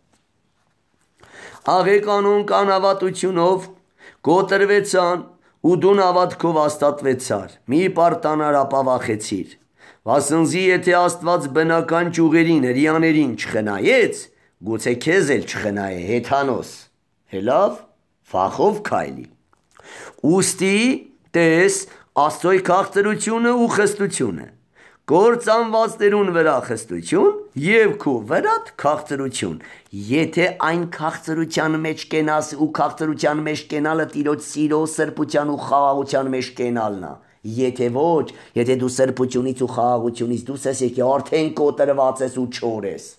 Աղեք անոնք անհավատությունով կոտրվեցան ու դուն հավատքով հաստատվեցար, մի պարտանար ապա վախեցիր, վասնզի եթե Աստված բնական ճյուղերին, հրյաներին չխնայեց, գուցե քեզ էլ չխնայե, հեթանոս, հելավ, վախով քայլի։ Ուստի տես Աստծոյ քաղցրությունը ու խստությունը, կործանվածներուն վրա խստություն և քո վրադ քաղցրություն, եթե այն քաղցրության մեջ կենաս ու քաղցրության մեջ կենալը Տիրոջ սիրո, սրբության ու խաղաղության մեջ կենալն է, եթե ոչ, եթե դու սրբությունից ու խաղաղությունից դուրս ես եկի, արդեն կոտրված ես ու չոր ես։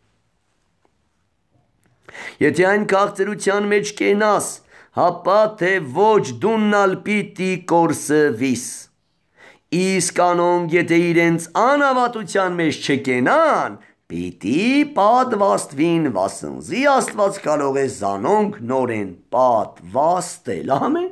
Եթե այն քաղցրության մեջ կենաս, հապա թե ոչ դուննալ պիտի կորսվիս, իսկ անոնք եթե իրենց անհավատության մեջ չկենան, պիտի պատվաստվին, վասնզի Աստված կարող է զանոնք նորեն պատվաստել, ամեն։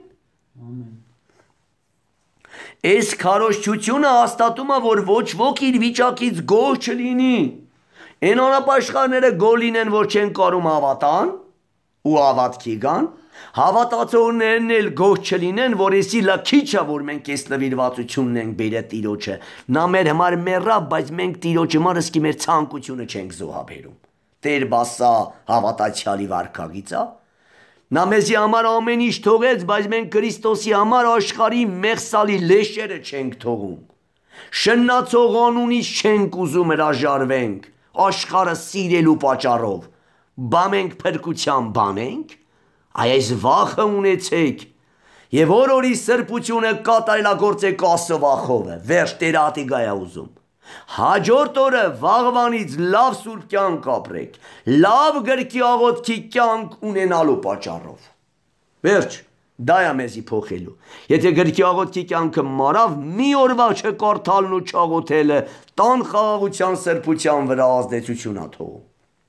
Այս քարոզչությունը հաստատում է, որ ոչ ոք իր վիճակից գոհ չլինի, այն անապաշխարները գոհ լինեն, որ չեն կարում հավատան, ու հավատքի գան, հավատացողներն էլ գոհ չլինեն, որ էսի լքիչը, որ մենք այս նվիրվածությունն ենք բերել Տիրոջը, նա մեր համար մեռավ, բայց մենք Տիրոջը մարսկի մեր ցանկությունը չենք զոհաբերում։ Տեր բասա հավատացյալի վարքագիծա։ Նա մեզի համար ամեն ինչ թողեց, բայց մենք Քրիստոսի համար աշխարհի մեղսալի լեշերը չենք թողում։ Շնացող անունից չենք ուզում հրաժարվենք, աշխարհը սիրելու պատճառով։ Բա մենք փրկության բանենք, այս վախը ունեցեք, եւ օրորի սրբությունը կատարելագործեք Աստծովախովը, վերջ Տերատիգայա ուզում։ Հաջորդ օրը վաղվանից լավ սուրբ կյանք ապրեք, լավ գրքի աղոթքի կյանք ունենալու պատճառով։ Վերջ, դա է մեզի փոխելու։ Եթե գրքի աղոթքի կյանքը մարավ, մի օրվա չկարդալն ու չաղոթելը տան խաղաղության սրբության վրա ազդեցություն է թողում։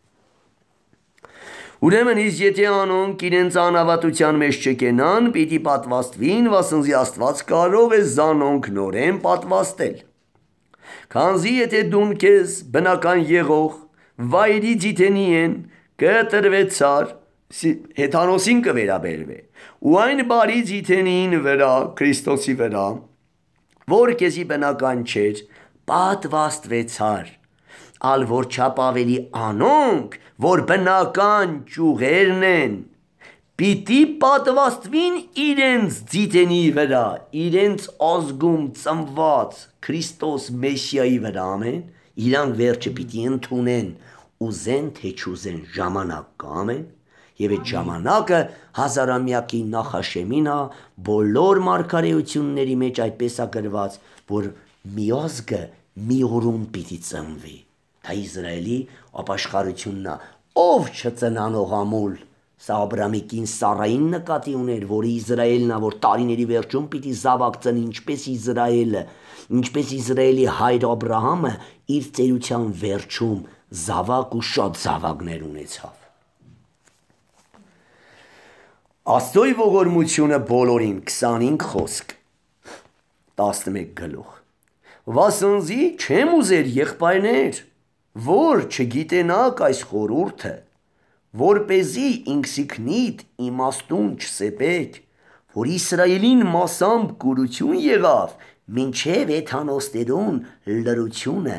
Ուրեմն իսկ եթե անոնք իրենց անհավատության մեջ չկենան, պիտի պատվաստվին, վասնզի Աստված կարող է զանոնք նորեն պատվաստել։ Քանզի եթե դուն քեզ բնական եղող վայրի ձիթենի են, կտրվեցար, հեթանոսին կվերաբերվե, ու այն բարի ձիթենին վրա, Քրիստոսի վրա, որ քեզի բնական չէր, պատվաստվեցար, ալ որ չափ ավելի անոնք, որ բնական ճյուղերն են, պիտի պատվաստվին իրենց ձիթենի վրա, իրենց ազգում ծնված Քրիստոս Մեսիայի վրա, ամեն, իրանք վերջը պիտի ընդունեն, ուզեն թե չուզեն ժամանակ կա, ամեն, եւ այդ ժամանակը հազարամյակի նախաշեմին է, բոլոր մարգարեությունների մեջ այդպես է գրված, որ մի ազգը մի օրում պիտի ծնվի։ Դա Իսրայելի ապաշխարությունն է, ով չծնանող ամուլ, սա Աբրամի կին Սարային նկատի ուներ, որ Իսրայելն է, որ տարիների վերջում պիտի զավակ ծնի, ինչպես Իսրայելը, ինչպես Իսրայելի հայր Աբրահամը իր ծերության վերջում զավակ ու շատ զավակներ ունեցավ։ Աստծոյ ողորմությունը բոլորին 25 խոսք 11 գլուխ Վասնզի չեմ ուզեր եղբայրներ, որ չգիտենաք այս խորհուրդը, որպեսզի ինքսիքնիդ իմաստուն չսեպեք, որ Իսրայելին մասամբ կուրություն եղավ, մինչև էթանոսներուն լրությունը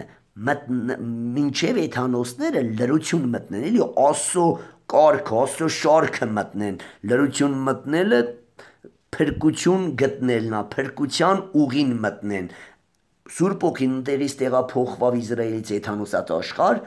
մինչև էթանոսները լրություն մտնեն, էլի Աստծո կարգը, Աստծո շարքը մտնեն, լրություն մտնելը փրկություն գտնելն է, փրկության ուղին մտնեն։ Սուրբ ոգին տեղից տեղափոխվավ Իսրայելից էթանոսատ աշխարհ,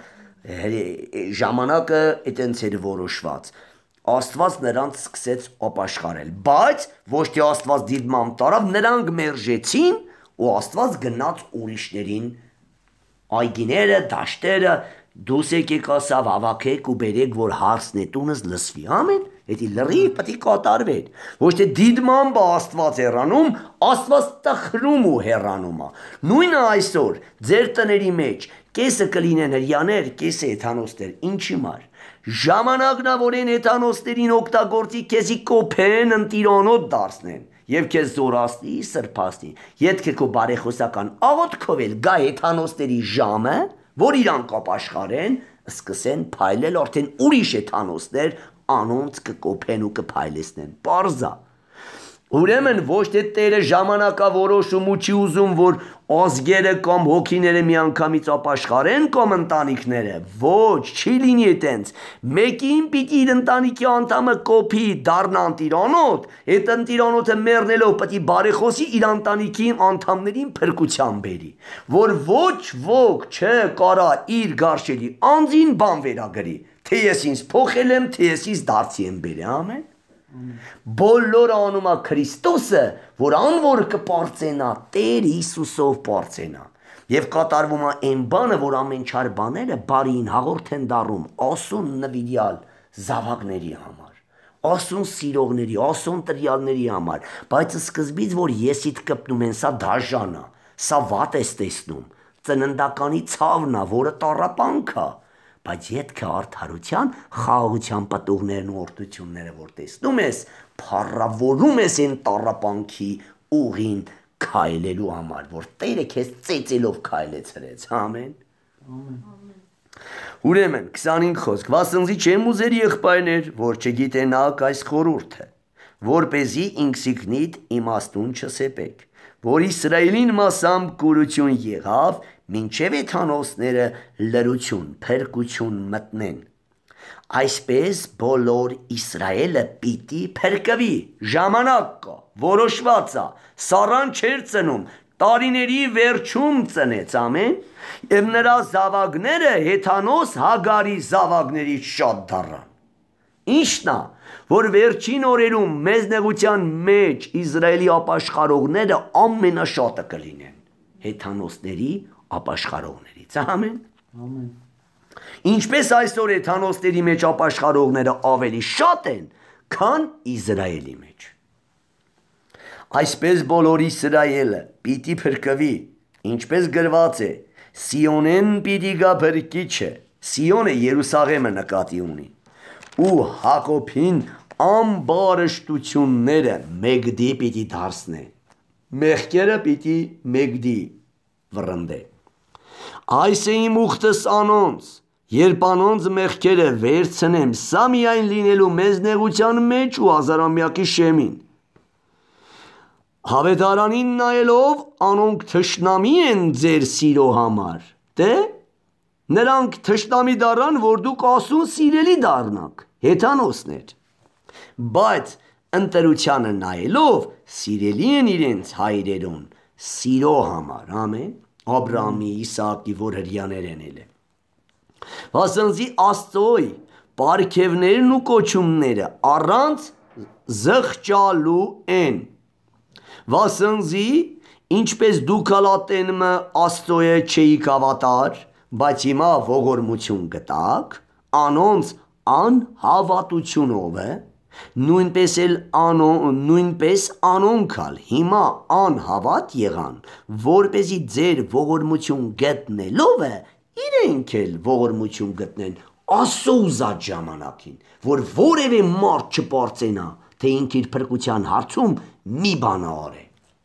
ժամանակը այտենց էր որոշված։ Աստված նրանց սկսեց ապաշխարել, բայց ոչ թե Աստված դիտմամբ տարավ, նրանք մերժեցին ու Աստված գնաց ուրիշներին այգիները, դաշտերը, դուս եկեք ասավ, հավաքեք ու բերեք, որ հարսնետունս լսվի, ամեն, հետի լրիվ պետք է կատարվեր, ոչ թե դիդմամբ Աստված հեռանում, Աստված տխրում ու հեռանում է։ Նույնը այսօր ձեր տների մեջ կեսը կլինեն հրյաներ, կեսը էթանոսներ, ինչի մար։ Ժամանակն է, որ այն էթանոսներին օգտագործի քեզի կոփեն, ընտիրանոտ դարձնեն եւ քեզ զորացնի, սրբացնի։ Ետքը քո բարեխոսական աղոթքով էլ գա էթանոսների ժամը, որ իրանք ապաշխարեն, սկսեն փայլել արդեն ուրիշ էթանոսներ անոնց կկոփեն ու կփայլեցնեն։ Պարզա։ Ուրեմն ոչ թե Տերը ժամանակավորոշում ու չի ուզում, որ ազգերը կամ հոգիները միանգամից ապաշխարեն կամ ընտանիքները, ոչ, չի լինի այտենց։ Մեկին պիտի իր ընտանիքի անդամը կոփի, դառնա ընտիրանոտ, այդ ընտիրանոթը մեռնելով պիտի բարեխոսի իր ընտանիքի անդամներին փրկության բերի, որ ոչ ոք չկարա իր գարշելի անձին բան վերագրի, թե ես ինձ փոխել եմ, թե ես ինձ դարձի եմ բերել, ամեն։ Բոլորը անում է Քրիստոսը, որ անոր կպարծենա, Տեր Հիսուսով պարծենա։ Եվ կատարվում է այն բանը, որ ամեն չար բաները բարին հաղորդ են դառնում Աստծուն նվիրյալ զավակների համար, Աստծուն սիրողների, Աստծուն տրյալների համար, բայց սկզբից որ եսիդ կպնում են, սա դաժան է, սա վատ ես տեսնում, ծննդականի ցավն է, որը տառապանք է, բայց ետքը արդարության խաղաղության պատուղներն ու օրդությունները որ տեսնում ես, փառավորում ես այն տառապանքի ուղին քայլելու համար, որ Տերը քեզ ծեծելով քայլեցրեց, ամեն։ Ուրեմն 25 խոսք, վասնզի չեմ ուզեր եղբայրներ, որ չգիտենաք այս խորհուրդը, որպեսզի ինքսիքնիդ իմաստուն չսեպեք, որ Իսրայելին մասամբ կուրություն եղավ, մինչև էթանոսները լրություն, փրկություն մտնեն։ Այսպես բոլոր Իսրայելը պիտի փրկվի, ժամանակ կա, որոշված է, Սառան չէր ծնում, տարիների վերջում ծնեց, ամեն, եւ նրա զավակները Հեթանոս Հագարի զավակներից շատ դառան։ Ինչն է, որ վերջին օրերում մեզնեղության մեջ Իսրայելի ապաշխարողները ամենաշատը կլինեն Հեթանոսների ապաշխարողներից, ամեն։ Ամեն։ Ինչպես այսօր Հեթանոսների մեջ ապաշխարողները ավելի շատ են, քան Իսրայելի մեջ։ Այսպես բոլոր Իսրայելը պիտի փրկվի, ինչպես գրված է, Սիոնեն պիտի գա փրկիչը, Սիոնը Երուսաղեմը նկատի ունի, ու Հակոբին ամբարշտությունները Մեգդի պիտի դարձնեն, մեղքերը պիտի Մեգդի վռնդե։ Այս է իմ ուխտս անոնց, երբ անոնց մեղքերը վերցնեմ, սա միայն լինելու մեզնեղության մեջ ու հազարամյակի շեմին։ Հավետարանին նայելով անոնք թշնամի են ձեր սիրո համար, դե նրանք թշնամի դառան, որ դուք ասուն սիրելի դառնաք, Հեթանոսներ, բայց ընտրությանը նայելով սիրելի են իրենց հայրերուն սիրո համար, ամեն, Աբրահամի, Իսահակի, որ հրյաներ են ելը։ Վասնզի Աստծոյ պարգևներն ու կոչումները առանց զղջալու են։ Վասնզի ինչպես դուք ալատենմը Աստծոյը չէիք ավատար, բայց հիմա ողորմություն գտաք, անոնց անհավատությունով է, նույնպես անոնքալ հիմա անհավատ եղան, որպեսզի ձեր ողորմություն գտնելով է, իրենք էլ ողորմություն գտնեն Աստծո ուզած ժամանակին, որ որևէ մարդ չպարծենա, թե ինք իր փրկության հարցում մի բան արե։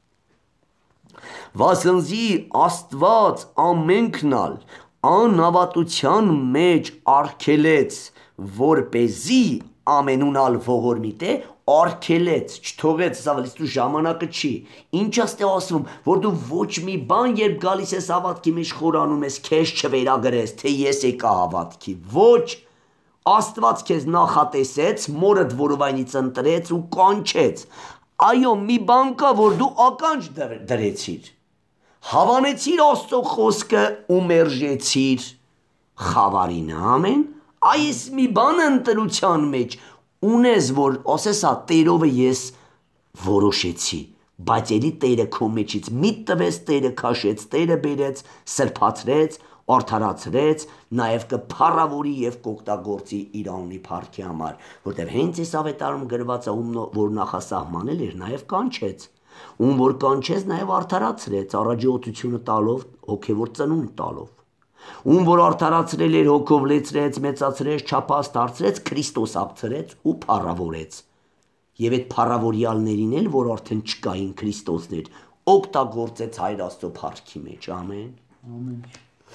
Վասնզի Աստված ամենքնալ անհավատության մեջ արգելեց, որպեսզի ամենունալ ողորմիտե արգելեց, չթողեց, սավալիստու ժամանակը չի, ինչ աստե ասում, որ դու ոչ մի բան, երբ գալիս ես հավատքի մեջ խորանում ես, քեզ չվերագրես, թե ես եկա հավատքի, ոչ, Աստված քեզ նախատեսեց, մորդ որովայնից ընտրեց ու կանչեց, այո, մի բան կա, որ դու ականջ դրեցիր, հավանեցիր Աստծո խոսքը ու մերժեցիր խավարին, ամեն, այս մի բան ընտրության մեջ ունես, որ ասես Տերովը ես որոշեցի, բայց ելի Տերը քո մեջից մի տվեց, Տերը քաշեց, Տերը բերեց, սրբացրեց, արդարացրեց, նաև կփառավորի եւ կօգտագործի իր անունի փառքի համար, որտեղ հենց այս ավետարում գրված է, ում որ նախասահմանել էր, նաև կանչեց, ում որ կանչեց, նաև արդարացրեց, առաջողությունը տալով, հոգևոր ծնունդ տալով, ում որ արդարացրել էր, հոգով լեցրեց, մեծացրեց, չափած դարձրեց, Քրիստոս ակցրեց ու փառավորեց, եւ այդ փառավորյալներին էլ, որ արդեն չկային Քրիստոսներ, օգտագործեց Հայր Աստծո փառքի մեջ, ամեն, ամեն։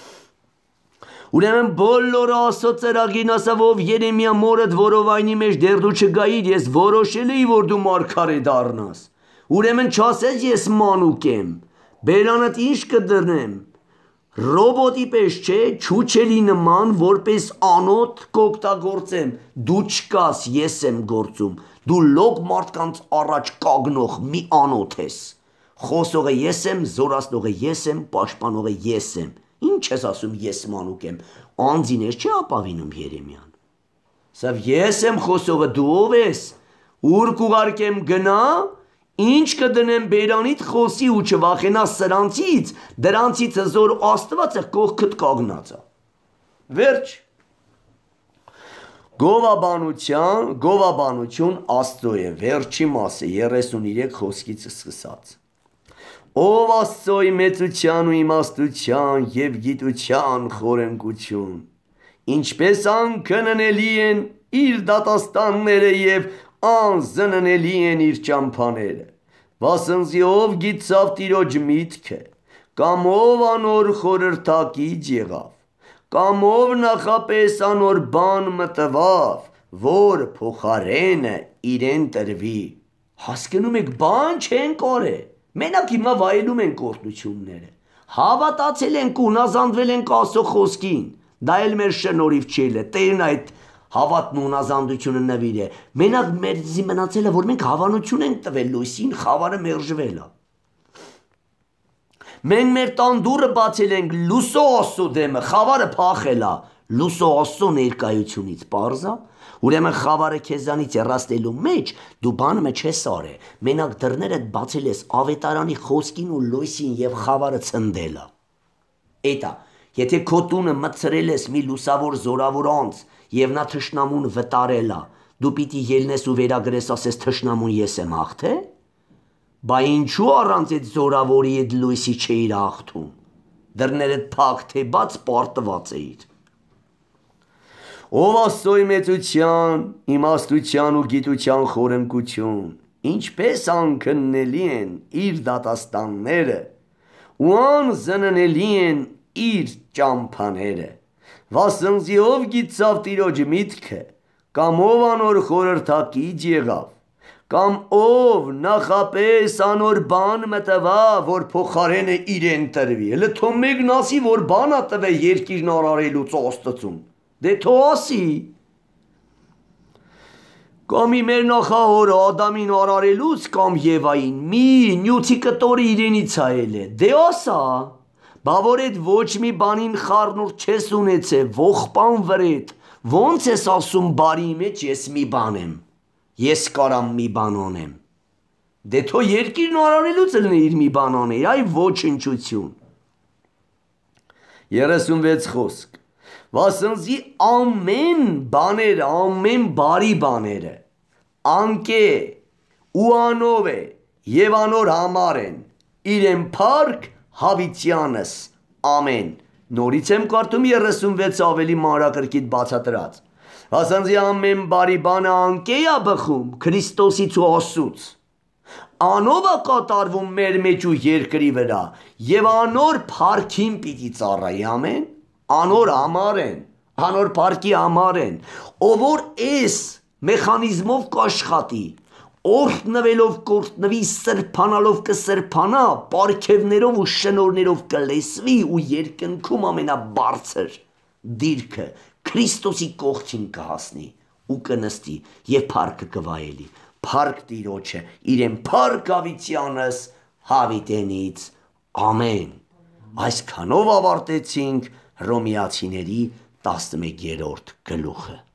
Ուրեմն բոլորը Աստծո ծրագիրն ասավով Երեմիա մորդ որովայնի մեջ դեռ դու չգայիր, ես որոշել էի, որ դու մարգարե դառնաս, ուրեմն չասես ես մանուկ եմ, բերանդ ինչ կդրնեմ, ռոբոտի պես չէ, չուչելի նման, որպես անոթ կօգտագործեմ, դու չկաս, ես եմ գործում, դու լոկ մարդկանց առաջ կագնող մի անոթ ես, խոսողը ես եմ, զորացնողը ես եմ, պաշտպանողը ես եմ, ինչ ես ասում ես մանուկ եմ, անձին ես չի ապավինում Երեմիան, սավ ես եմ խոսողը, դու ով ես, ուր կուղարկեմ գնա, ինչ կդնեմ բերանիդ խոսի ու չվախենաս սրանցից, դրանցից հզոր Աստվածը կողքդ կագնածա։ Վերջ։ Գովաբանություն Աստծո է, վերջի մասը 33 խոսքից սկսած։ Ով Աստծոյ մեծության ու իմաստության և գիտության խորենկություն, ինչպես անքննելի են իր դատաստանները և անզննելի են իր ճամփաները, վասնզի ով գիտցավ Տիրոջ միտքը, կամ ով անոր խորհրդակից եղավ, կամ ով նախապես անոր բան մտվավ, որ փոխարենը իրեն տրվի։ Հասկանում եք, բան չեն կորե։ Մենակ հիմա վայելում ենք օրհնությունները։ Հավատացել ենք ու հնազանդվել ենք Աստծո խոսքին։ Դա էլ մեր շնորհիվ չէ, Տերն այդ հավատն ու հնազանդությունը նվիր է։ Մենակ մեզի մնացել է, որ մենք հավանություն ենք տվել լույսին, խավարը մերժվել է։ Մենք մեր տան դուռը բացել ենք լուսո Աստծո դեմը, խավարը փախել է լուսո Աստծո ներկայությունից, պարզա։ Ուրեմն խավարը քեզանից հեռացնելու մեջ դու բանը չես արել, մենակ դռներդ բացել ես ավետարանի խոսքին ու լույսին եւ խավարը ցնդել է։ Էտա, եթե քո տունը մտցրել ես մի լուսավոր զորավոր անձ եւ նա թշնամուն վտարել է, դու պիտի ելնես ու վերագրես, ասես թշնամուն ես եմ հաղթել։ Բա ինչու առանց այդ զորավորի այդ լույսի չէիր հաղթում։ Դռներդ փակ թե բաց պարտված էիր։ Ով Աստծոյ մեծության, իմաստության ու գիտության խորընկություն, ինչպես անքննելի են իր դատաստանները, ու անզննելի են իր ճամփաները, վասնզի ով գիտցավ Տիրոջ միտքը, կամ ով անոր խորհրդակից եղավ, կամ ով նախապես անոր բան մտվա, որ փոխարենը իրեն տրվի։ Հələ թող մեկն ասի, որ բանա տվե երկիրն արարելուց Աստծուն։ Դե թող ասի։ Կամ մեր նախահորը Ադամին արարելուց կամ Եվային մի նյութի կտորը իրենից այել է։ Դե ասա, բա որ այդ ոչ մի բանին խառնուրդ չես ունեցե, ողբան վրետ, ոնց ես ասում բարի մեջ ես մի բան եմ, ես կարամ մի բան անեմ։ Դե թող երկիրն արարելուց լինի իր մի բան աներ, այ ոչնչություն։ 36 խոսք։ Վասնզի ամեն բաները, ամեն բարի բաները, անկե ու անով է և անոր համար են, իրեն փառք հավիտյանս, ամեն։ Նորից եմ կարդում 36 ավելի մանրակրկիտ բացատրած։ Վասնզի ամեն բարի բանը անկե է բխում Քրիստոսից ու Աստծուց։ Անով է կատարվում մեր մեջ ու երկրի վրա, և անոր փառքին պիտի ծառայի, ամեն։ Անոր համար են, անոր փառքի համար են, ով որ էս մեխանիզմով կաշխատի, օրհնվելով կօրհնվի, սրբանալով կսրբանա, պարգևներով ու շնորհներով կլեսվի ու երկնքում ամենաբարձր դիրքը Քրիստոսի կողքին կհասնի ու կնստի եւ փառքը կվայելի։ Փառք Տիրոջը, իրեն փառք հավիտյանս հավիտենից, ամեն։ Այսքանով ավարտեցինք Հռոմեացիների 11-րդ գլուխը։